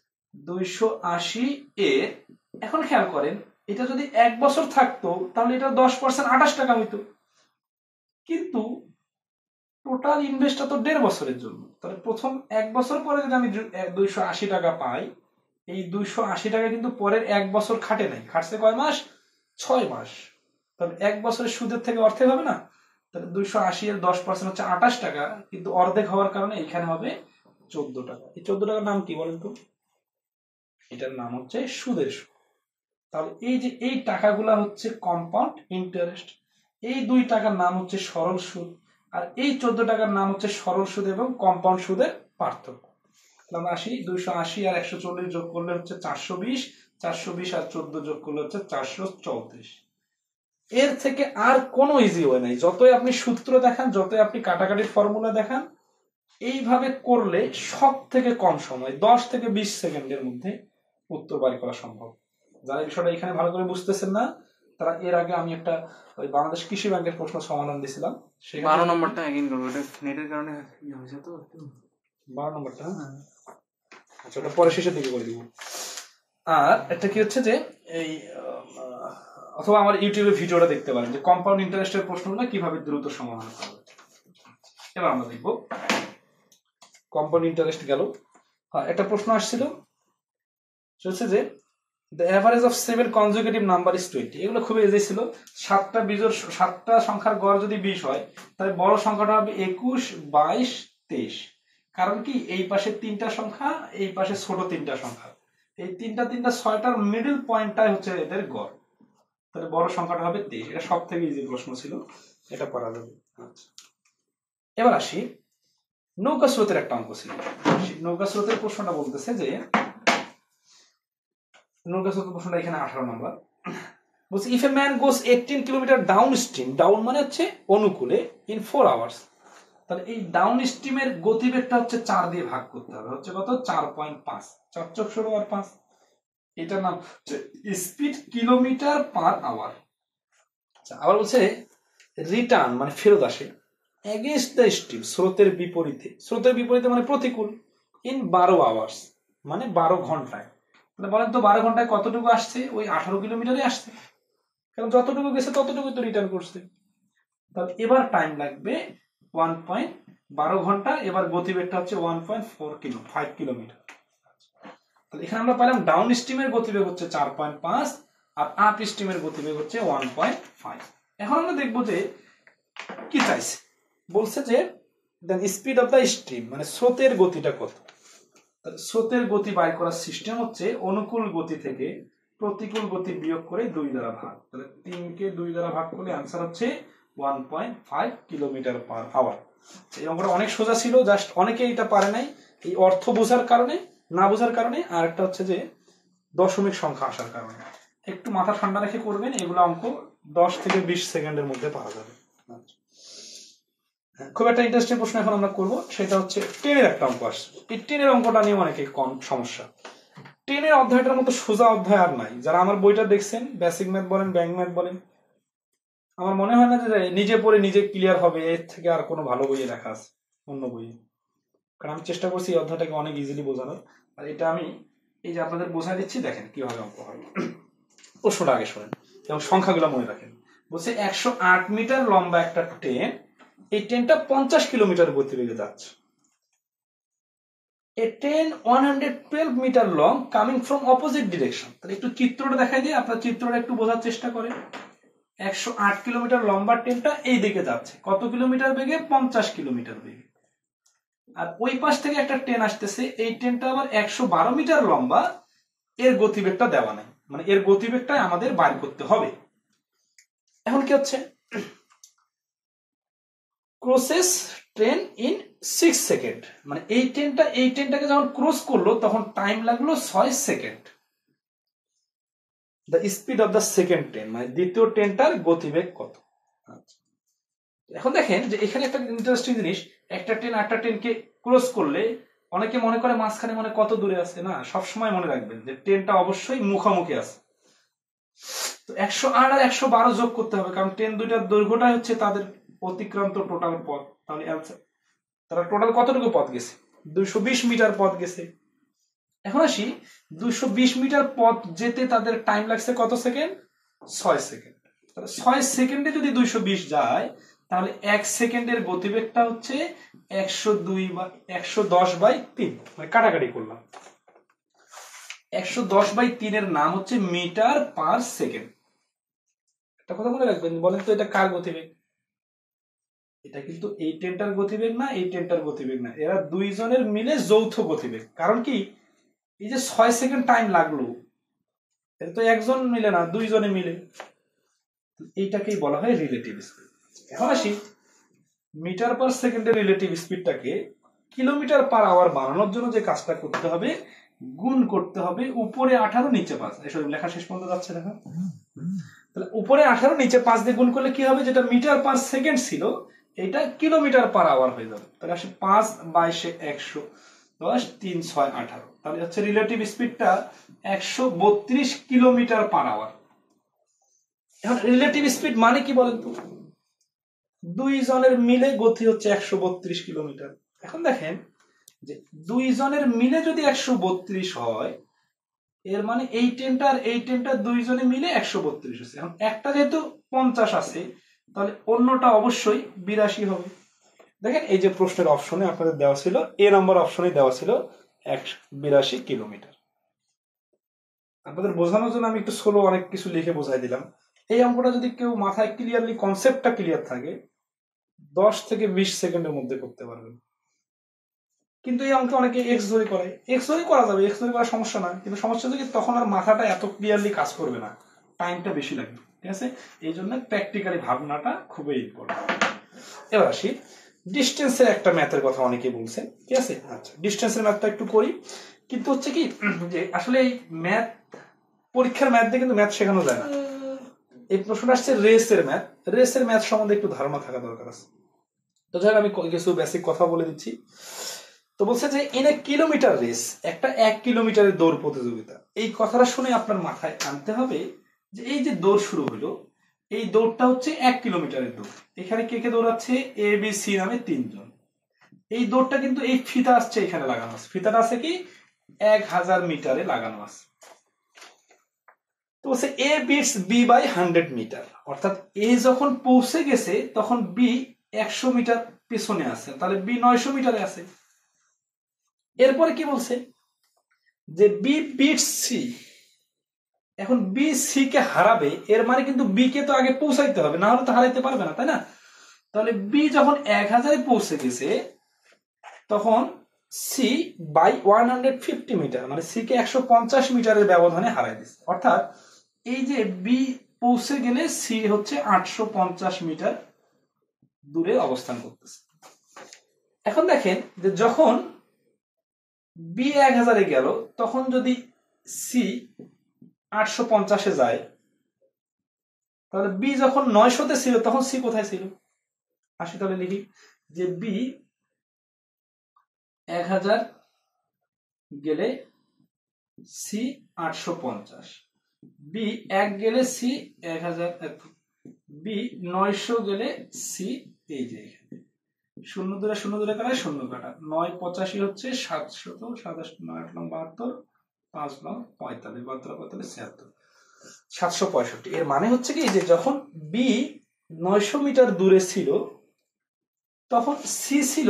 280 এ। এখন খেয়াল করেন, এটা যদি 1 বছর থাকতো তাহলে এটা 10% 28 টাকা হইতো, কিন্তু টোটাল ইনভেস্টটা তো 1.5 বছরের জন্য। তাহলে প্রথম 1 বছর পরে যদি আমি 280 টাকা পাই, এই 280 টাকা কিন্তু পরের 1 বছর খাটে নাই, খাটছে কয় মাস? 6 মাস। তাহলে 1 বছরের সুদের থেকে অর্থে হবে না? তো তাহলে 280 এর 10% হচ্ছে 28 টাকা, কিন্তু অর্ধেক হওয়ার কারণে এখানে হবে 14 টাকা। এই 14 টাকার নাম কি বলেন তো? এটার নাম হচ্ছে সুদের সুদ। তাহলে এই যে এই টাকাগুলা হচ্ছে কম্পাউন্ড ইন্টারেস্ট, এই 2 টাকার নাম হচ্ছে সরল সুদ, আর এই 14 টাকার নাম হচ্ছে সরল সুদ এবং কম্পাউন্ড সুদের পার্থক্য। তাহলে আমরা আসি 280 আর 140 যোগ করলে হচ্ছে 420, 420 আর 14 যোগ করলে হচ্ছে 434। এর থেকে আর কোনো ইজি ওয়ে নাই, যতই আপনি সূত্র দেখান, যতই আপনি কাটাকাটির ফর্মুলা দেখান, এইভাবে করলে সব থেকে কম সময় 10 থেকে 20 সেকেন্ডের মধ্যে উত্তর বাড়ি করা সম্ভব। যারা বিষয়টা এখানে ভালো করে বুঝতেছেন না, তারা এর আগে আমি একটা ওই বাংলাদেশ কৃষি ব্যাংকের প্রশ্ন সমাধান দিয়েছিলাম, সেখানে 12 নম্বরটা এগেইন করব, এটা নেটের কারণে হয়েছে তো একটু। 12 নম্বরটা, আচ্ছা ওটা পরে শেষের দিকে করে দিব। আর এটা কি হচ্ছে যে এই অথবা আমার ইউটিউবে ভিডিওটা দেখতে পারেন যে কম্পাউন্ড ইন্টারেস্টের প্রশ্নগুলো কিভাবে দ্রুত সমাধান করা যায়। এবার আমরা দেখব কম্পাউন্ড ইন্টারেস্ট গেল। হ্যাঁ, একটা প্রশ্ন আসছিল হচ্ছে যে the average of 7 consecutive number is 20। এগুলো খুবই ইজি ছিল। 7টা সংখ্যার গড় যদি 20 হয়, তাহলে বড় সংখ্যাটা হবে 21, 22, 23। কারণ কি, এই পাশে 3টা সংখ্যা, এই পাশে ছোট 3টা সংখ্যা, এই 3টা 6টার মিডল পয়েন্টটাই হচ্ছে এদের গড়। তাহলে বড় সংখ্যাটা হবে 23। এটা সব থেকে ইজি প্রশ্ন ছিল, এটা করা যাবে। আচ্ছা, এবার আসি নৌকা স্রোতের একটা অঙ্ক ছিল। নৌকা স্রোতের প্রশ্নটা বলতেছে যে নৌকা স্রোতের প্রশ্নটা এখানে 18 নম্বর বলছে if a man goes 18 kilometre downstream, down মানে হচ্ছে অনুকূলে, ইন 4 আওয়ার্স। তাহলে এই ডাউন স্ট্রিমের গতিবেগটা হচ্ছে 4 দিয়ে ভাগ করতে হবে, হচ্ছে কত? 4.5, 4 চোখ 16 আর 5, এটার নাম হচ্ছে স্পিড কিলোমিটার পার আওয়ার। আচ্ছা, আবার বলছে রিটার্ন মানে ফেরত আসে এগেইনস্ট দ্য স্ট্রিম, স্রোতের বিপরীতে, স্রোতের বিপরীতে মানে প্রতিকূল, ইন 12 আওয়ার্স মানে 12 ঘন্টায়। মানে বলেন তো 12 ঘন্টায় কতটুকু আসছে? ওই 18 কিলোমিটারই আসছে, কারণ যতটুকু গেছে ততটুকু তো রিটার্ন করছে। তাহলে এবার টাইম লাগবে 1.12 ঘন্টা, এবার গতিবেগটা হচ্ছে 1.5 কিলোমিটার। তাহলে এখানে আমরা পেলাম ডাউন স্ট্রিমের গতিবেগ হচ্ছে 4.5 আর আপ স্ট্রিমের গতিবেগ হচ্ছে 1.5। এখন আমরা দেখবো যে কি চাইছে, বলছে যে then speed of the stream মানে স্রোতের গতিটা কত। তাহলে স্রোতের গতি বাই করার সিস্টেম হচ্ছে অনুকূল গতি থেকে প্রতিকূল গতি বিয়োগ করে 2 দ্বারা ভাগ। তাহলে 3 কে 2 দ্বারা ভাগ করলে आंसर হচ্ছে 1.5 কিলোমিটার পার আওয়ার। এই অঙ্কটা অনেক সোজা ছিল, জাস্ট অনেকে এটা পারে নাই এই অর্থ বোঝার কারণে, না বোঝার কারণে, আর একটা হচ্ছে যে দশমিক সংখ্যা আসার কারণে। একটু মাথা ঠান্ডা রেখে করবেন, এগুলো অঙ্ক 10 থেকে 20 সেকেন্ডের মধ্যে পাওয়া যাবে। খুব একটা ইন্টারেস্টিং প্রশ্ন এখন আমরা করব, সেটা হচ্ছে টেনের একটা অঙ্ক আসছে। এই টেনের অঙ্কটা নিয়ে অনেকে কম সমস্যা। টেনের অধ্যায়টার মতো সোজা অধ্যায় আর নাই। যারা আমার বইটা দেখছেন, বেসিক ম্যাথ বলেন, ব্যাংক ম্যাথ বলেন, আমার মনে হয় না যে নিজে পড়ে নিজে ক্লিয়ার হবে, এর থেকে আর কোনো ভালো বইয়ে লেখা আছে অন্য বইয়ে। কারণ আমি চেষ্টা করছি এই অধ্যায়টাকে অনেক ইজিলি বোঝানোর, আর এটা আমি এই যে আপনাদের বোঝাই দিচ্ছি, দেখেন কিভাবে অঙ্ক হয়। প্রশ্নটা আগে শোনেন এবং সংখ্যাগুলো মনে রাখেন। বলছে 108 মিটার লম্বা একটা ট্রেন, এই ট্রেনটা 50 কিলোমিটার গতিবেগে যাচ্ছে। A train 112 metre long coming from opposite direction. তাহলে একটু চিত্রটা দেখাই দিই, আপনার চিত্রটা একটু বোঝার চেষ্টা করেন। 108 কিলোমিটার লম্বা ট্রেনটা এই দিকে যাচ্ছে, কত কিলোমিটার বেগে? 50 কিলোমিটার বেগে। আর ওই পাশ থেকে একটা ট্রেন আসতেছে, এই ট্রেনটা আবার 112 মিটার লম্বা, এর গতিবেগটা দেওয়া নাই, মানে এর গতিবেগটা আমাদের বাইর করতে হবে। এখন কি হচ্ছে, ক্রসেস ট্রেন ইন 6 সেকেন্ড, মানে এই ট্রেনটাকে যখন ক্রস করলো তখন টাইম লাগলো 6 second. The speed of the second train মানে দ্বিতীয় ট্রেনটার গতিবেগ কত। এখন দেখেন যে এখানে একটা ইন্টারেস্টিং জিনিস, একটা ট্রেন আরেকটা ট্রেনকে ক্রস করলে অনেকে মনে করে মাঝখানে মানে কত দূরে আছে, না, সবসময় মনে রাখবেন যে ট্রেনটা অবশ্যই মুখোমুখি আছে। তো 108 আর 112 যোগ করতে হবে, কারণ ট্রেন দুইটার দৈর্ঘ্যটাই হচ্ছে তাদের অতিক্রান্ত টোটাল পথ। তাহলে তারা টোটাল কতটুকু পথ গেছে? 220 মিটার পথ গেছে। এখন আসি 220 মিটার পথ যেতে তাদের টাইম লাগছে কত সেকেন্ড? 6 সেকেন্ড। তাহলে 6 সেকেন্ডে যদি 220 যায়, তাহলে 1 সেকেন্ডের গতিবেগটা হচ্ছে 110/3, মানে কাটাকাটি করলাম। 110/3 এর নাম হচ্ছে মিটার পার সেকেন্ড। একটা কথা মনে রাখবেন, বলেন তো এটা কার গতিবেগ? এটা কিন্তু এই ট্রেনটার গতিবেগ না, এই ট্রেনটার গতিবেগ না, এরা দুইজনের মিলে যৌথ গতিবেগ। কারণ কি, এই যে 6 সেকেন্ড টাইম লাগলো, এটা তো একজন মিলে না, দুইজনে মিলে, এইটাকেই বলা হয় রিলেটিভ স্পিড। এখন আসি মিটার পার সেকেন্ডের রিলেটিভ স্পিডটাকে কিলোমিটার পার আওয়ার বানানোর জন্য যে কাজটা করতে হবে, গুণ করতে হবে উপরে 18 নিচে 5। এসব লেখা শেষ পর্যন্ত যাচ্ছে দেখা। তাহলে উপরে 18 নিচে 5 দিয়ে গুণ করলে কি হবে, যেটা মিটার পার সেকেন্ড ছিল এটা কিলোমিটার পার আওয়ার হয়ে যাবে। তাহলে আসে 5 22 110 3 6 18, তাহলে হচ্ছে রিলেটিভ স্পিডটা 132 কিলোমিটার পার আওয়ার। এখন রিলেটিভ স্পিড মানে কি বলেন তো, দুইজনের মিলে গতি হচ্ছে 132 কিলোমিটার। এখন দেখেন যে দুইজনের মিলে যদি 132 হয়, এর মানে এই ট্রেনটা আর এই ট্রেনটা দুইজনে মিলে 132 আছে। এখন একটা যেহেতু 50 আছে, তাহলে অন্যটা অবশ্যই 82 হবে। দেখেন এই যে প্রশ্নের অপশনে আপনাদের দেওয়া ছিল, এ নম্বর অপশনে দেওয়া ছিল 82 কিলোমিটার। আপনাদের বোঝানোর জন্য আমি একটু স্লো অনেক কিছু লিখে বোঝাই দিলাম। এই অঙ্কটা যদি কেউ মাথায় ক্লিয়ারলি কনসেপ্টটা ক্লিয়ার থাকে, 10 থেকে 20 সেকেন্ডের মধ্যে করতে পারবেন। কিন্তু এই অঙ্কে অনেকে এক্স ধরে করে, এক্স ধরে করা যাবে, এক্স ধরে করার সমস্যা না, কিন্তু সমস্যা হচ্ছে কি তখন আর মাথাটা এত ক্লিয়ারলি কাজ করবে না, টাইমটা বেশি লাগবে। ঠিক আছে, এই জন্য প্র্যাকটিক্যালি ভাবনাটা খুবই ইম্পর্টেন্ট। এবার আসি ডিস্টেন্সের একটা ম্যাথের কথা অনেকে বলছেন। ঠিক আছে, আচ্ছা ডিস্টেন্সের ম্যাথটা একটু করি। কিন্তু হচ্ছে কি যে আসলে এই ম্যাথ পরীক্ষার ম্যাথ দিয়ে কিন্তু ম্যাথ শেখানো যায় না। এই প্রশ্নটা আসছে রেসের ম্যাথ, রেসের ম্যাথ সম্বন্ধে একটু ধারণা থাকা দরকার আছে। তো যাই আমি কিছু বেসিক কথা বলে দিচ্ছি। তো বলছে যে ইন এ কিলোমিটার রেস, একটা 1 কিলোমিটারের দৌড় প্রতিযোগিতা। এই কথাটা শুনে আপনার মাথায় আনতে হবে যে এই যে দৌড় শুরু হলো, এই দৌড়টা হচ্ছে 1 কিলোমিটারের দৌড়। এখানে কে কে দৌড়াচ্ছে, এ বি সি নামে 3 জন। এই দৌড়টা কিন্তু এই ফিতা আসছে এখানে লাগানো আছে, ফিতাটা আছে কি 1000 মিটারে লাগানো আছে। তো বলছে A beats B by 100 metre, অর্থাৎ এ যখন পৌঁছে গেছে তখন বি 100 মিটার পিছনে আছে, তাহলে বি 900 মিটারে আছে। এরপরে কি বলছে যে বি বিটস সি, এখন বি সি কে হারাবে, এর মানে কিন্তু বি কে তো আগে পৌঁছাইতে হবে, না হলে তো হারাইতে পারবে না, তাই না? তাহলে বি যখন 1000 পৌঁছে গেছে, তখন সি বাই 150 মিটার, মানে সি কে 150 মিটারের ব্যবধানে হারাই দিচ্ছে। অর্থাৎ এই যে বি পৌঁছে গেলে সি হচ্ছে 850 মিটার দূরে অবস্থান করতেছে। এখন দেখেন যে যখন বি 1000 গেল, তখন যদি সি 850 যায়, তাহলে বি যখন 900 ছিল তখন সি কোথায় ছিল? আসি তাহলে লিখি যে বি 1000 গেলে সি 850, বি 1 গেলে সি 1000, বি 900 গেলে সি, এই যে শূন্য দূরে কাটায় শূন্য কাটা, 985 হচ্ছে 727, 9 72, 5 45, 72 76, 765। এর মানে হচ্ছে কি যে যখন বি 900 মিটার দূরে ছিল, তখন সি ছিল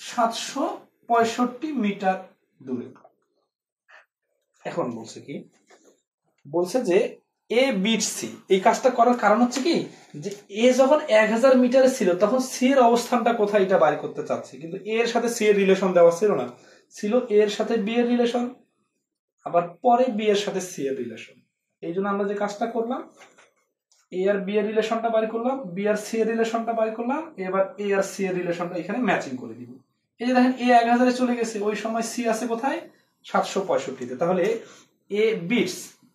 765 মিটার দূরে। এখন বলছে কি, বলছে যে এ বিট সি, এই কাজটা করার কারণ হচ্ছে কি যে এ যখন 1000 মিটারে ছিল তখন সি এর অবস্থানটা কোথায় এটা বাইর করতে চাচ্ছে, কিন্তু এ এর সাথে সি এর রিলেশন দেওয়া ছিল না, ছিল এ এর সাথে বি এর রিলেশন, আবার পরে বি এর সাথে সি এর রিলেশন। এই জন্য আমরা যে কাজটা করলাম, এ আর বি এর রিলেশনটা বাইর করলাম, বি আর সি এর রিলেশনটা বাইর করলাম, এবার এ আর সি এর রিলেশনটা এখানে ম্যাচিং করে দিব। এই যে দেখেন এ 1000 চলে গেছে, ওই সময় সি আছে কোথায়, 765-তে। তাহলে এ বিটস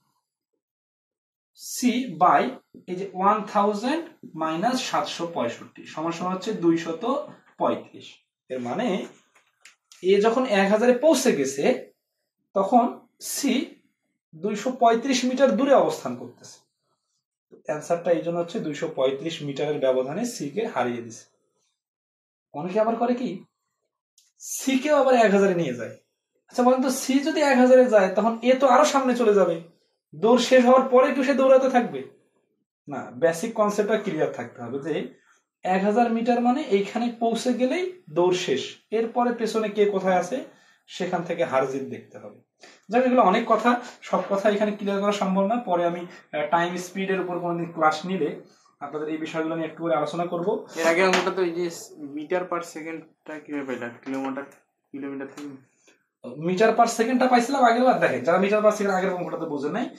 সি বাই এই যে 1000 মাইনাস 765 সমান সমান হচ্ছে 235। এর মানে এ যখন 1000 পৌঁছে গেছে, তখন সি 235 মিটার দূরে অবস্থান করতেছে। অ্যান্সারটা এই জন্য হচ্ছে 235 মিটারের ব্যবধানে সি কে হারিয়ে দিছে। অনেকে আবার করে কি, সি কেও আবার 1000 নিয়ে যায়। আচ্ছা বলেন তো, সি যদি 1000 যায় তখন এ তো আরো সামনে চলে যাবে, দৌড় শেষ হওয়ার পরে কি সে দৌড়াতে থাকবে? না, বেসিক কনসেপ্টটা ক্লিয়ার থাকতে হবে যে 1000 মিটার মানে এইখানে পৌঁছে গেলেই দৌড় শেষ, এরপরে পেছনে কে কোথায় আছে সেখান থেকে হার জিত দেখতে হবে। যাক, এগুলো অনেক কথা, সব কথা এখানে ক্লিয়ার করা সম্ভব না, পরে আমি টাইম স্পিডের উপর কোনোদিন ক্লাস নিলে আপনাদের এই বিষয়গুলো নিয়ে একটু করে আলোচনা করব। এর আগে অঙ্কটা তো এই যে মিটার পার সেকেন্ডটা কিভাবে পাইলা, কিলোমিটার থেকে মিটার পার সেকেন্ডটা পাইছিলাম আগের বার। দেখেন যারা মিটার পার সেকেন্ড আগের অঙ্কটা তো বোঝেন নাই,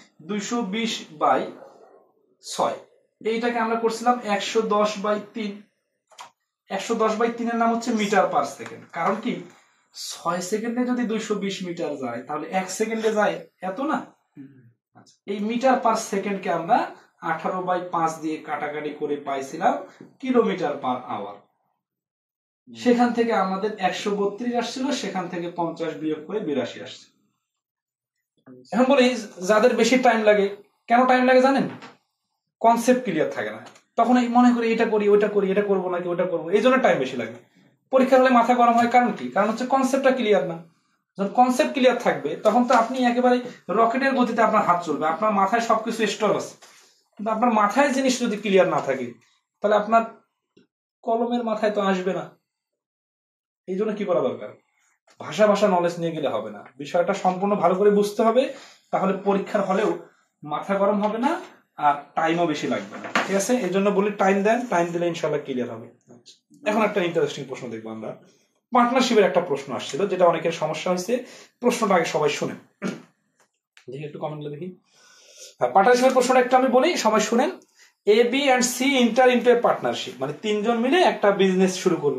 220/6 এইটাকে আমরা করছিলাম 110/3। 110/3 এর নাম হচ্ছে মিটার পার সেকেন্ড। কারণ কি 6 সেকেন্ডে যদি 220 মিটার যায় তাহলে 1 সেকেন্ডে যায় এত না। এই মিটার পার সেকেন্ডকে আমরা 18/5 দিয়ে কাটাকাটি করে পাইছিলাম কিলোমিটার পার আওয়ার। সেখান থেকে আমাদের 132 আসছিল, সেখান থেকে 50 বিয়োগ করে 82 আসছে। এখন বলি যাদের বেশি টাইম লাগে, কেন টাইম লাগে জানেন? কনসেপ্ট ক্লিয়ার থাকে না, তখন এই মনে করি এটা করি ওটা করি, এটা করবো নাকি ওটা করবো, এই জন্য টাইম বেশি লাগে। পরীক্ষার হলে মাথা গরম হয় কারণ কি? কারণ হচ্ছে কনসেপ্টটা ক্লিয়ার না। যখন কনসেপ্ট ক্লিয়ার থাকবে তখন তো আপনি একেবারে রকেটের গতিতে আপনার হাত চলবে, আপনার মাথায় সবকিছু স্টোর আছে। কিন্তু আপনার মাথায় জিনিস যদি ক্লিয়ার না থাকে তাহলে আপনার কলমের মাথায় তো আসবে না। এই জন্য কি করা দরকার? ভাষা নলেজ নিয়ে গেলে হবে না, বিষয়টা সম্পূর্ণ ভালো করে বুঝতে হবে, তাহলে পরীক্ষার হলেও মাথা গরম হবে না আর টাইমও বেশি লাগবে না। ঠিক আছে, এই জন্য বলি টাইম দেন, টাইম দিলে ইনশাল্লাহ ক্লিয়ার হবে। এখন একটা ইন্টারেস্টিং প্রশ্ন দেখবো আমরা। পার্টনারশিপের একটা প্রশ্ন আসছিল, যেটা অনেকের সমস্যা হয়েছে। প্রশ্নটা আগে সবাই শুনেন, দেখি একটু কমেন্টে দেখি। হ্যাঁ, পার্টনারশিপের প্রশ্নটা একটু আমি বলি, সবাই শুনেন। A B and C enter into a partnership, মানে তিনজন মিলে একটা বিজনেস শুরু করলো।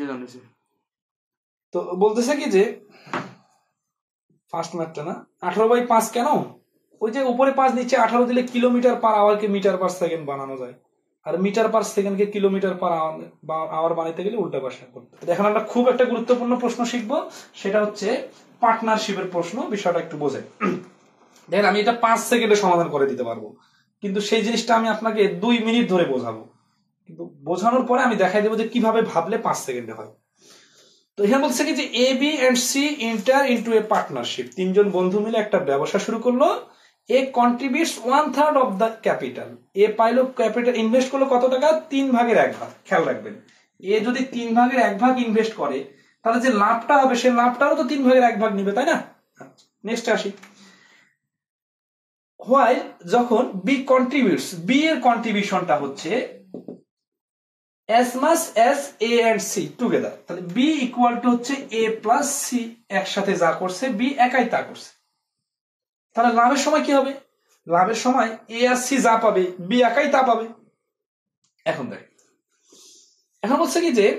তো বলতেছে কি যে ফার্স্ট ম্যাথটা না 18/5 কেন? ওই যে উপরে 5 নিচে 18 দিলে কিলোমিটার পার আওয়ারকে মিটার পার সেকেন্ড বানানো যায়, আর মিটার পার সেকেন্ডকে কিলোমিটার পার আওয়ার বানাইতে গেলে উল্টা পাশে করতে। এখন আমরা খুব একটা গুরুত্বপূর্ণ প্রশ্ন শিখবো, সেটা হচ্ছে পার্টনারশিপের প্রশ্ন। বিষয়টা একটু বোঝে। দেখেন আমি এটা 5 সেকেন্ডে সমাধান করে দিতে পারবো, কিন্তু সেই জিনিসটা আমি আপনাকে 2 মিনিট ধরে বোঝাবো। কিন্তু বোঝানোর পরে আমি দেখাই দেবো যে কিভাবে ভাবলে 5 সেকেন্ডে হয়। তো এখানে বলছে কি যে A B and C enter into a partnership, তিনজন বন্ধু মিলে একটা ব্যবসা শুরু করলো। A contributes 1/3 of the capital. A পাইলো ক্যাপিটাল, ইনভেস্ট করলো কত টাকা? 3/1 খেয়াল রাখবেন, এ যদি 3/1 ইনভেস্ট করে তাহলে যে লাভটা হবে সে লাভটারও তো 3/1 নিবে, তাই না? নেক্সট আসি। হোয়াইল যখন বি কন্ট্রিবিউটস, বি এর কন্ট্রিবিউশনটা হচ্ছে as much as a and c together, তাহলে b ইকুয়াল টু হচ্ছে a প্লাস c, একসাথে যা করছে b একাই তা করছে। তাহলে লাভের সময় কি হবে? লাভের সময় a আর c যা পাবে b একাই তা পাবে। এখন দেখ, এখন বলছে কি যে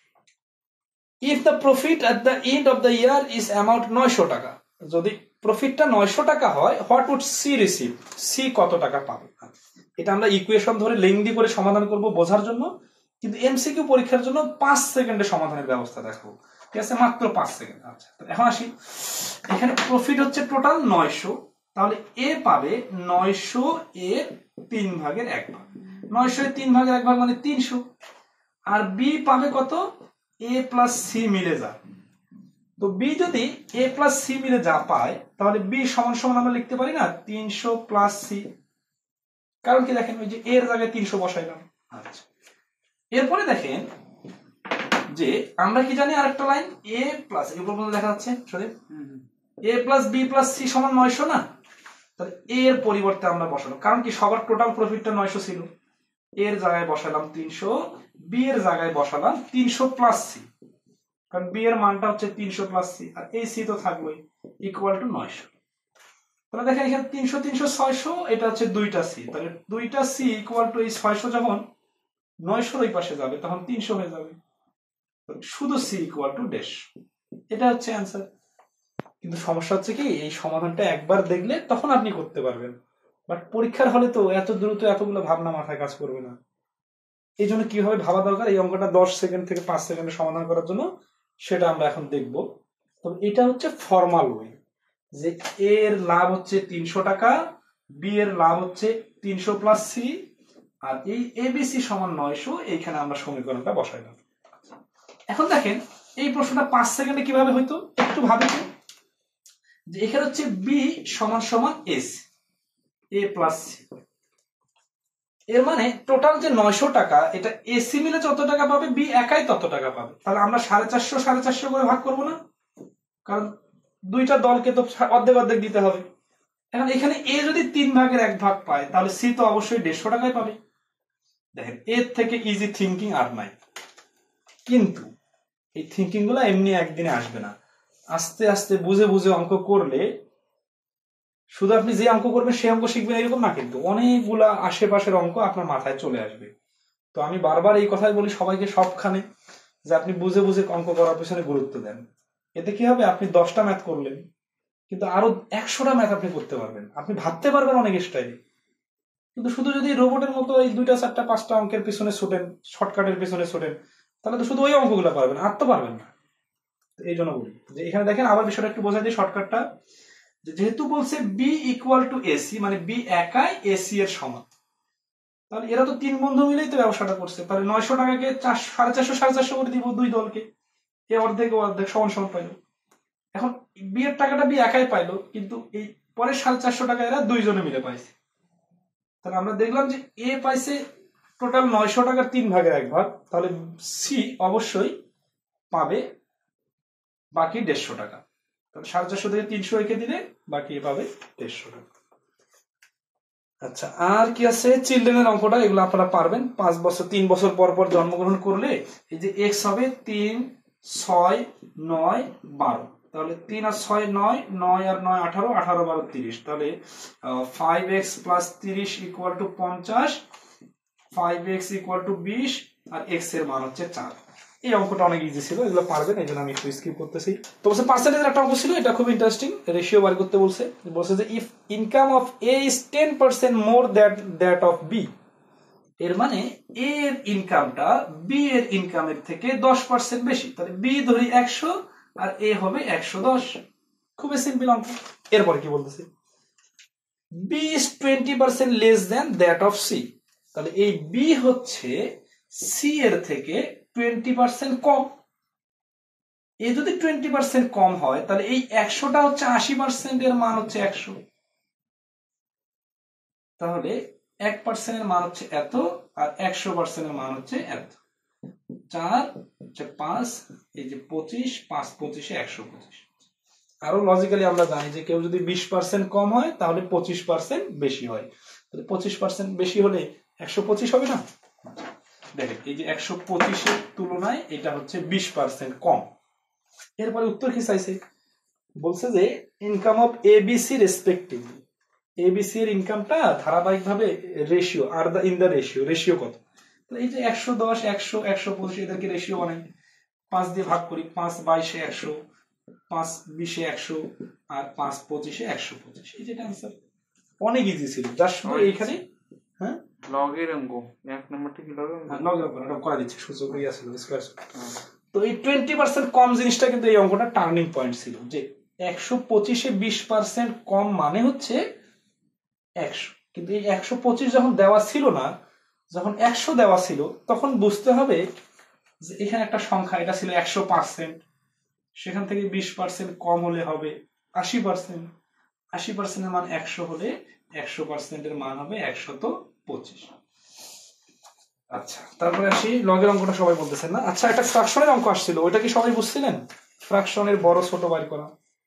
if the profit at the end of the year is amount 900 টাকা, যদি প্রফিটটা 900 টাকা হয়, what would c receive? c কত টাকা পাবে? এটা আমরা ইকুয়েশন ধরে লেংদি করে সমাধান করব বোঝার জন্য, কিন্তু এমসিকিউ পরীক্ষার জন্য 5 সেকেন্ডে সমাধানের ব্যবস্থা দেখাবো। ঠিক আছে, মাত্র 5 সেকেন্ড। আচ্ছা, এখন আসি। এখানে প্রফিট হচ্ছে টোটাল 900, তাহলে এ পাবে 900 এর 3/1, 900 এর 3/1 মানে 300। আর বি পাবে কত? এ প্লাস সি মিলে যা। তো বি যদি এ প্লাস সি মিলে যা পায়, তাহলে বি সমান সমান আমরা লিখতে পারি না 300 প্লাস সি। কারণ কি দেখেন, ওই যে এর জায়গায় 300 বসাইলাম। আচ্ছা, এরপরে দেখেন যে আমরা কি জানি আরেকটা লাইন, এ প্লাস, এই উপর দেখা যাচ্ছে sorry, A plus B plus C সমান 900 না? তাহলে এর পরিবর্তে আমরা বসালাম, কারণ কি সবার টোটাল প্রফিটটা 900 ছিল, এর জায়গায় বসালাম 300, বি এর জায়গায় বসালাম 300 প্লাস সি, কারণ বি এর মানটা হচ্ছে 300 প্লাস সি, আর এই সি তো থাকলোই, ইকুয়াল টু 900। তাহলে দেখেন এখানে 300 300 600, এটা হচ্ছে দুইটা সি, তাহলে দুইটা সি ইকুয়াল টু এই 600 যখন 900 ওই পাশে যাবে তখন 300 হয়ে যাবে, শুধু সি ইকুয়াল টু ড্যাশ। এটা হচ্ছে অ্যান্সার। কিন্তু সমস্যা হচ্ছে কি, এই সমাধানটা একবার দেখলে তখন আপনি করতে পারবেন, বাট পরীক্ষার হলে তো এত দ্রুত এতগুলো ভাবনা মাথায় কাজ করবে না। এই জন্য কিভাবে ভাবা দরকার, এই অঙ্কটা 10 সেকেন্ড থেকে 5 সেকেন্ডে সমাধান করার জন্য, সেটা আমরা এখন দেখব। তবে এটা হচ্ছে ফর্মাল ওয়ে, যে এর লাভ হচ্ছে 300 টাকা, বি এর লাভ হচ্ছে 300 প্লাস সি, আর এই এবিসি সমান 900, এইখানে আমরা সমীকরণটা বসাইলাম। এখন দেখেন এই প্রশ্নটা 5 সেকেন্ডে কিভাবে হইতো একটু ভাবি, যে এখানে হচ্ছে বি সমান সমান এস, এ প্লাস সি, এর মানে টোটাল যে 900 টাকা, এটা এসি মিলে যত টাকা পাবে বি একাই তত টাকা পাবে। তাহলে আমরা 450 450 করে ভাগ করবো না, কারণ দুইটা দলকে তো অর্ধেক অর্ধেক দিতে হবে। এখন এখানে এ যদি 3/1 পায়, তাহলে সি তো অবশ্যই 150 টাকায় পাবে। দেখেন এর থেকে ইজি থিঙ্কিং আর নাই। কিন্তু এই থিঙ্কিং গুলো এমনি একদিনে আসবে না, আস্তে আস্তে বুঝে বুঝে অঙ্ক করলে, শুধু আপনি যে অঙ্ক করবেন সে অঙ্ক শিখবেন এরকম না, কিন্তু অনেকগুলা আশেপাশের অঙ্ক আপনার মাথায় চলে আসবে। তো আমি বারবার এই কথাই বলি সবাইকে সবখানে, যে আপনি বুঝে বুঝে অঙ্ক করার পেছনে গুরুত্ব দেন। এতে কি হবে, আপনি 10টা ম্যাথ করলেন কিন্তু আরো 100টা ম্যাথ আপনি করতে পারবেন, আপনি ভাবতে পারবেন অনেক স্টাইলে। কিন্তু শুধু যদি রোবটের মতো এই 2টা 4টা 5টা অঙ্কের পিছনে ছুটেন, শর্টকাটের পিছনে ছুটেন, তাহলে তো শুধু ওই অঙ্কগুলো পারবেন, আর তো পারবেন না। এই জন্য বলি যে এখানে দেখেন আবার বিষয়টা একটু বোঝাই দিই শর্টকাটটা, যেহেতু বলছে বি ইকুয়াল টু এসি, মানে বি একাই এসি এর সমান, তাহলে এরা তো 3 বন্ধু মিলেই তো ব্যবসাটা করছে, তাহলে 900 টাকাকে 450 450 করে দিব 2 দলকে, এ অর্ধেক ও অর্ধেক সমান সমান পাইলো। এখন বি এর টাকাটা বি একাই পাইলো, কিন্তু এই পরে 450 টাকা এরা 2 জনে মিলে পাইছে। তাহলে আমরা দেখলাম যে এ পাইছে টোটাল 900 টাকার 3 ভাগের 1 ভাগ, তাহলে সি অবশ্যই পাবে বাকি 150 টাকা। তাহলে 450 থেকে 300 একে দিলে বাকি পাবে 150 টাকা। আচ্ছা, আর কি আছে চিলড্রেনের অঙ্কটা, এগুলো আপনারা পারবেন। 5 বছর 3 বছর পর পর জন্মগ্রহণ করলে এই যে এক্স হবে 3 6 9 12, তাহলে 3 আর 6 9, 9 আর 9 18, 18 12 30, তাহলে 5x plus 30 equal to 50, 5x equal to 20, আর x এর মান হচ্ছে 4। এই অঙ্কটা অনেক ইজি ছিল, এগুলো পারবেন, এই জন্য আমি একটু স্কিপ করতেছি। তো বলছে পার্সেন্টেজের একটা অঙ্ক ছিল, এটা খুব ইন্টারেস্টিং, রেশিও বার করতে বলছে। বলছে যে if income of A is 10% more that of B, এর মানে এ এর ইনকামটা বি এর ইনকামের থেকে 10% বেশি, তাহলে বি ধরি 100 আর এ হবে 110। খুবই সিম্পল অঙ্ক। এরপরে কি বলতেছে, B is 20% less than that of C, তাহলে এই বি হচ্ছে সি এর থেকে 20% কম। এ যদি 20% কম হয় তাহলে এই 100টা হচ্ছে 80%, এর মান হচ্ছে 100, তাহলে 1% এর মান হচ্ছে এত আর 100% এর মান হচ্ছে এত। 4 হচ্ছে 5, এই যে 25, 5 25 125। আরো লজিক্যালি আমরা জানি যে কেউ যদি 20% কম হয় তাহলে 25% বেশি হয়, তাহলে 25% বেশি হলে 125 হবে না। দেখেন এই যে 125 এর তুলনায় এটা হচ্ছে 20% কম। এরপরে উত্তর কি চাইছে, বলছে যে income of ABC respectively, ABC এর ইনকামটা ধারাবাহিকভাবে রেশিও আর দা ইন দা রেশিও কত, তাহলে এই যে 110 100 125 এদেরকে রেশিও বানাই, 5 দিয়ে ভাগ করি, 5 22 এ 100, 5 20 এ 100, আর 5 25 এ 125, এই যেটা आंसर। অনেক ইজি ছিল, জাস্ট এইখানে হ্যাঁ লগের অঙ্ক, এক নাম্বারটা কি লগের অঙ্ক, লগের অঙ্ক এটা করা দিচ্ছি, সূচক ইয়া ছিল স্কয়ার। তো এই 20% কম জিনিসটা কিন্তু এই অঙ্কটা টার্নিং পয়েন্ট ছিল, যে 125 এ 20% কম মানে হচ্ছে 100, কিন্তু এই 125 যখন দেওয়া ছিল না, যখন 100 দেওয়া ছিল তখন বুঝতে হবে যে এখানে একটা সংখ্যা, এটা ছিল 100%, সেখান থেকে 20% কম হলে হবে 80%, 80% এর মান 100 হলে 100% এর মান হবে 125। আচ্ছা, তারপরে আসি লগের অঙ্কটা সবাই বলতেছেন না। আচ্ছা, একটা ফ্র্যাকশনের অঙ্ক আসছিল, ওইটা কি সবাই বুঝছিলেন? ফ্র্যাকশনের বড় ছোট বাইর করা।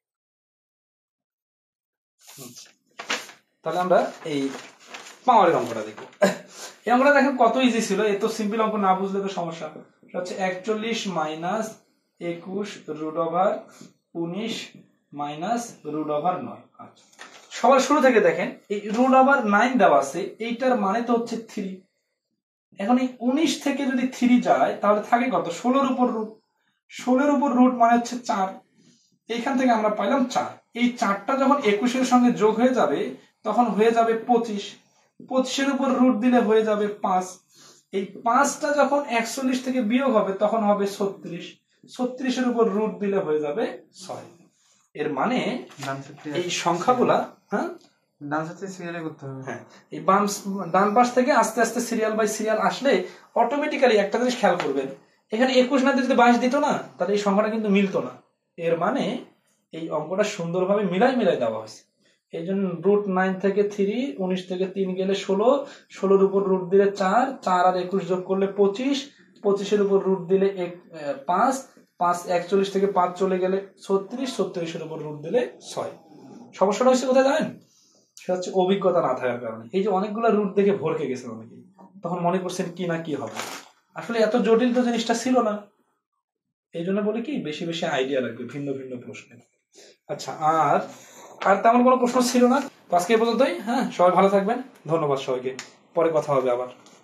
তাহলে আমরা এই পাওয়ারের অঙ্কটা দেখব। এই অঙ্কটা দেখেন কত ইজি ছিল, এত সিম্পল অঙ্ক না বুঝলে তো সমস্যা। এটা হচ্ছে 41 minus 21 root over 19 minus root over 9। আচ্ছা, সবার শুরু থেকে দেখেন এই রুট ওভার 9 দেওয়া আছে, এইটার মানে তো হচ্ছে 3। এখন এই 19 থেকে যদি 3 যায় তাহলে থাকে কত, 16 এর উপর রুট, 16 এর উপর রুট মানে হচ্ছে 4, এইখান থেকে আমরা পাইলাম 4। এই 4টা যখন 21 এর সঙ্গে যোগ হয়ে যাবে তখন হয়ে যাবে 25, 25 এর উপর রুট দিলে হয়ে যাবে 5, এই 5টা যখন 41 থেকে বিয়োগ হবে তখন হবে 36, 36 এর উপর রুট দিলে হয়ে যাবে 6। এর মানে এই সংখ্যাগুলা হ্যাঁ ডান সাইড থেকে সিরিয়ালে করতে হবে। হ্যাঁ, এই ডান পাশ থেকে আস্তে আস্তে সিরিয়াল বাই সিরিয়াল আসলে অটোমেটিক্যালি একটা জিনিস খেয়াল করবেন, এখানে 21 না দিয়ে যদি 22 দিত না তাহলে এই সংখ্যাটা কিন্তু মিলতো না। এর মানে এই অঙ্কটা সুন্দরভাবে মিলাই মিলাই দেওয়া হয়েছে। এই জন্য রুট 9 থেকে 3, 19 থেকে 3 গেলে 16, 16 এর উপর রুট দিলে 4, 4 আর 21 যোগ করলে 25, 25 এর উপর রুট দিলে 5, 5 41 থেকে 5 চলে গেলে 36, 36 এর উপর রুট দিলে 6। সমস্যাটা হচ্ছে কোথায় জানেন, সেটা হচ্ছে অভিজ্ঞতা না থাকার কারণে। এই যে অনেকগুলো রুট দেখে ভরকে গেছে অনেকেই, তখন মনে করছেন কি না কি হবে। আসলে এত জটিল তো জিনিসটা ছিল না। এই জন্য বলি কি বেশি বেশি আইডিয়া লাগবে ভিন্ন ভিন্ন প্রশ্নের। আচ্ছা, আর আর তেমন কোনো প্রশ্ন ছিল না তো আজকে এই পর্যন্তই। হ্যাঁ, সবাই ভালো থাকবেন, ধন্যবাদ সবাইকে, পরে কথা হবে আবার।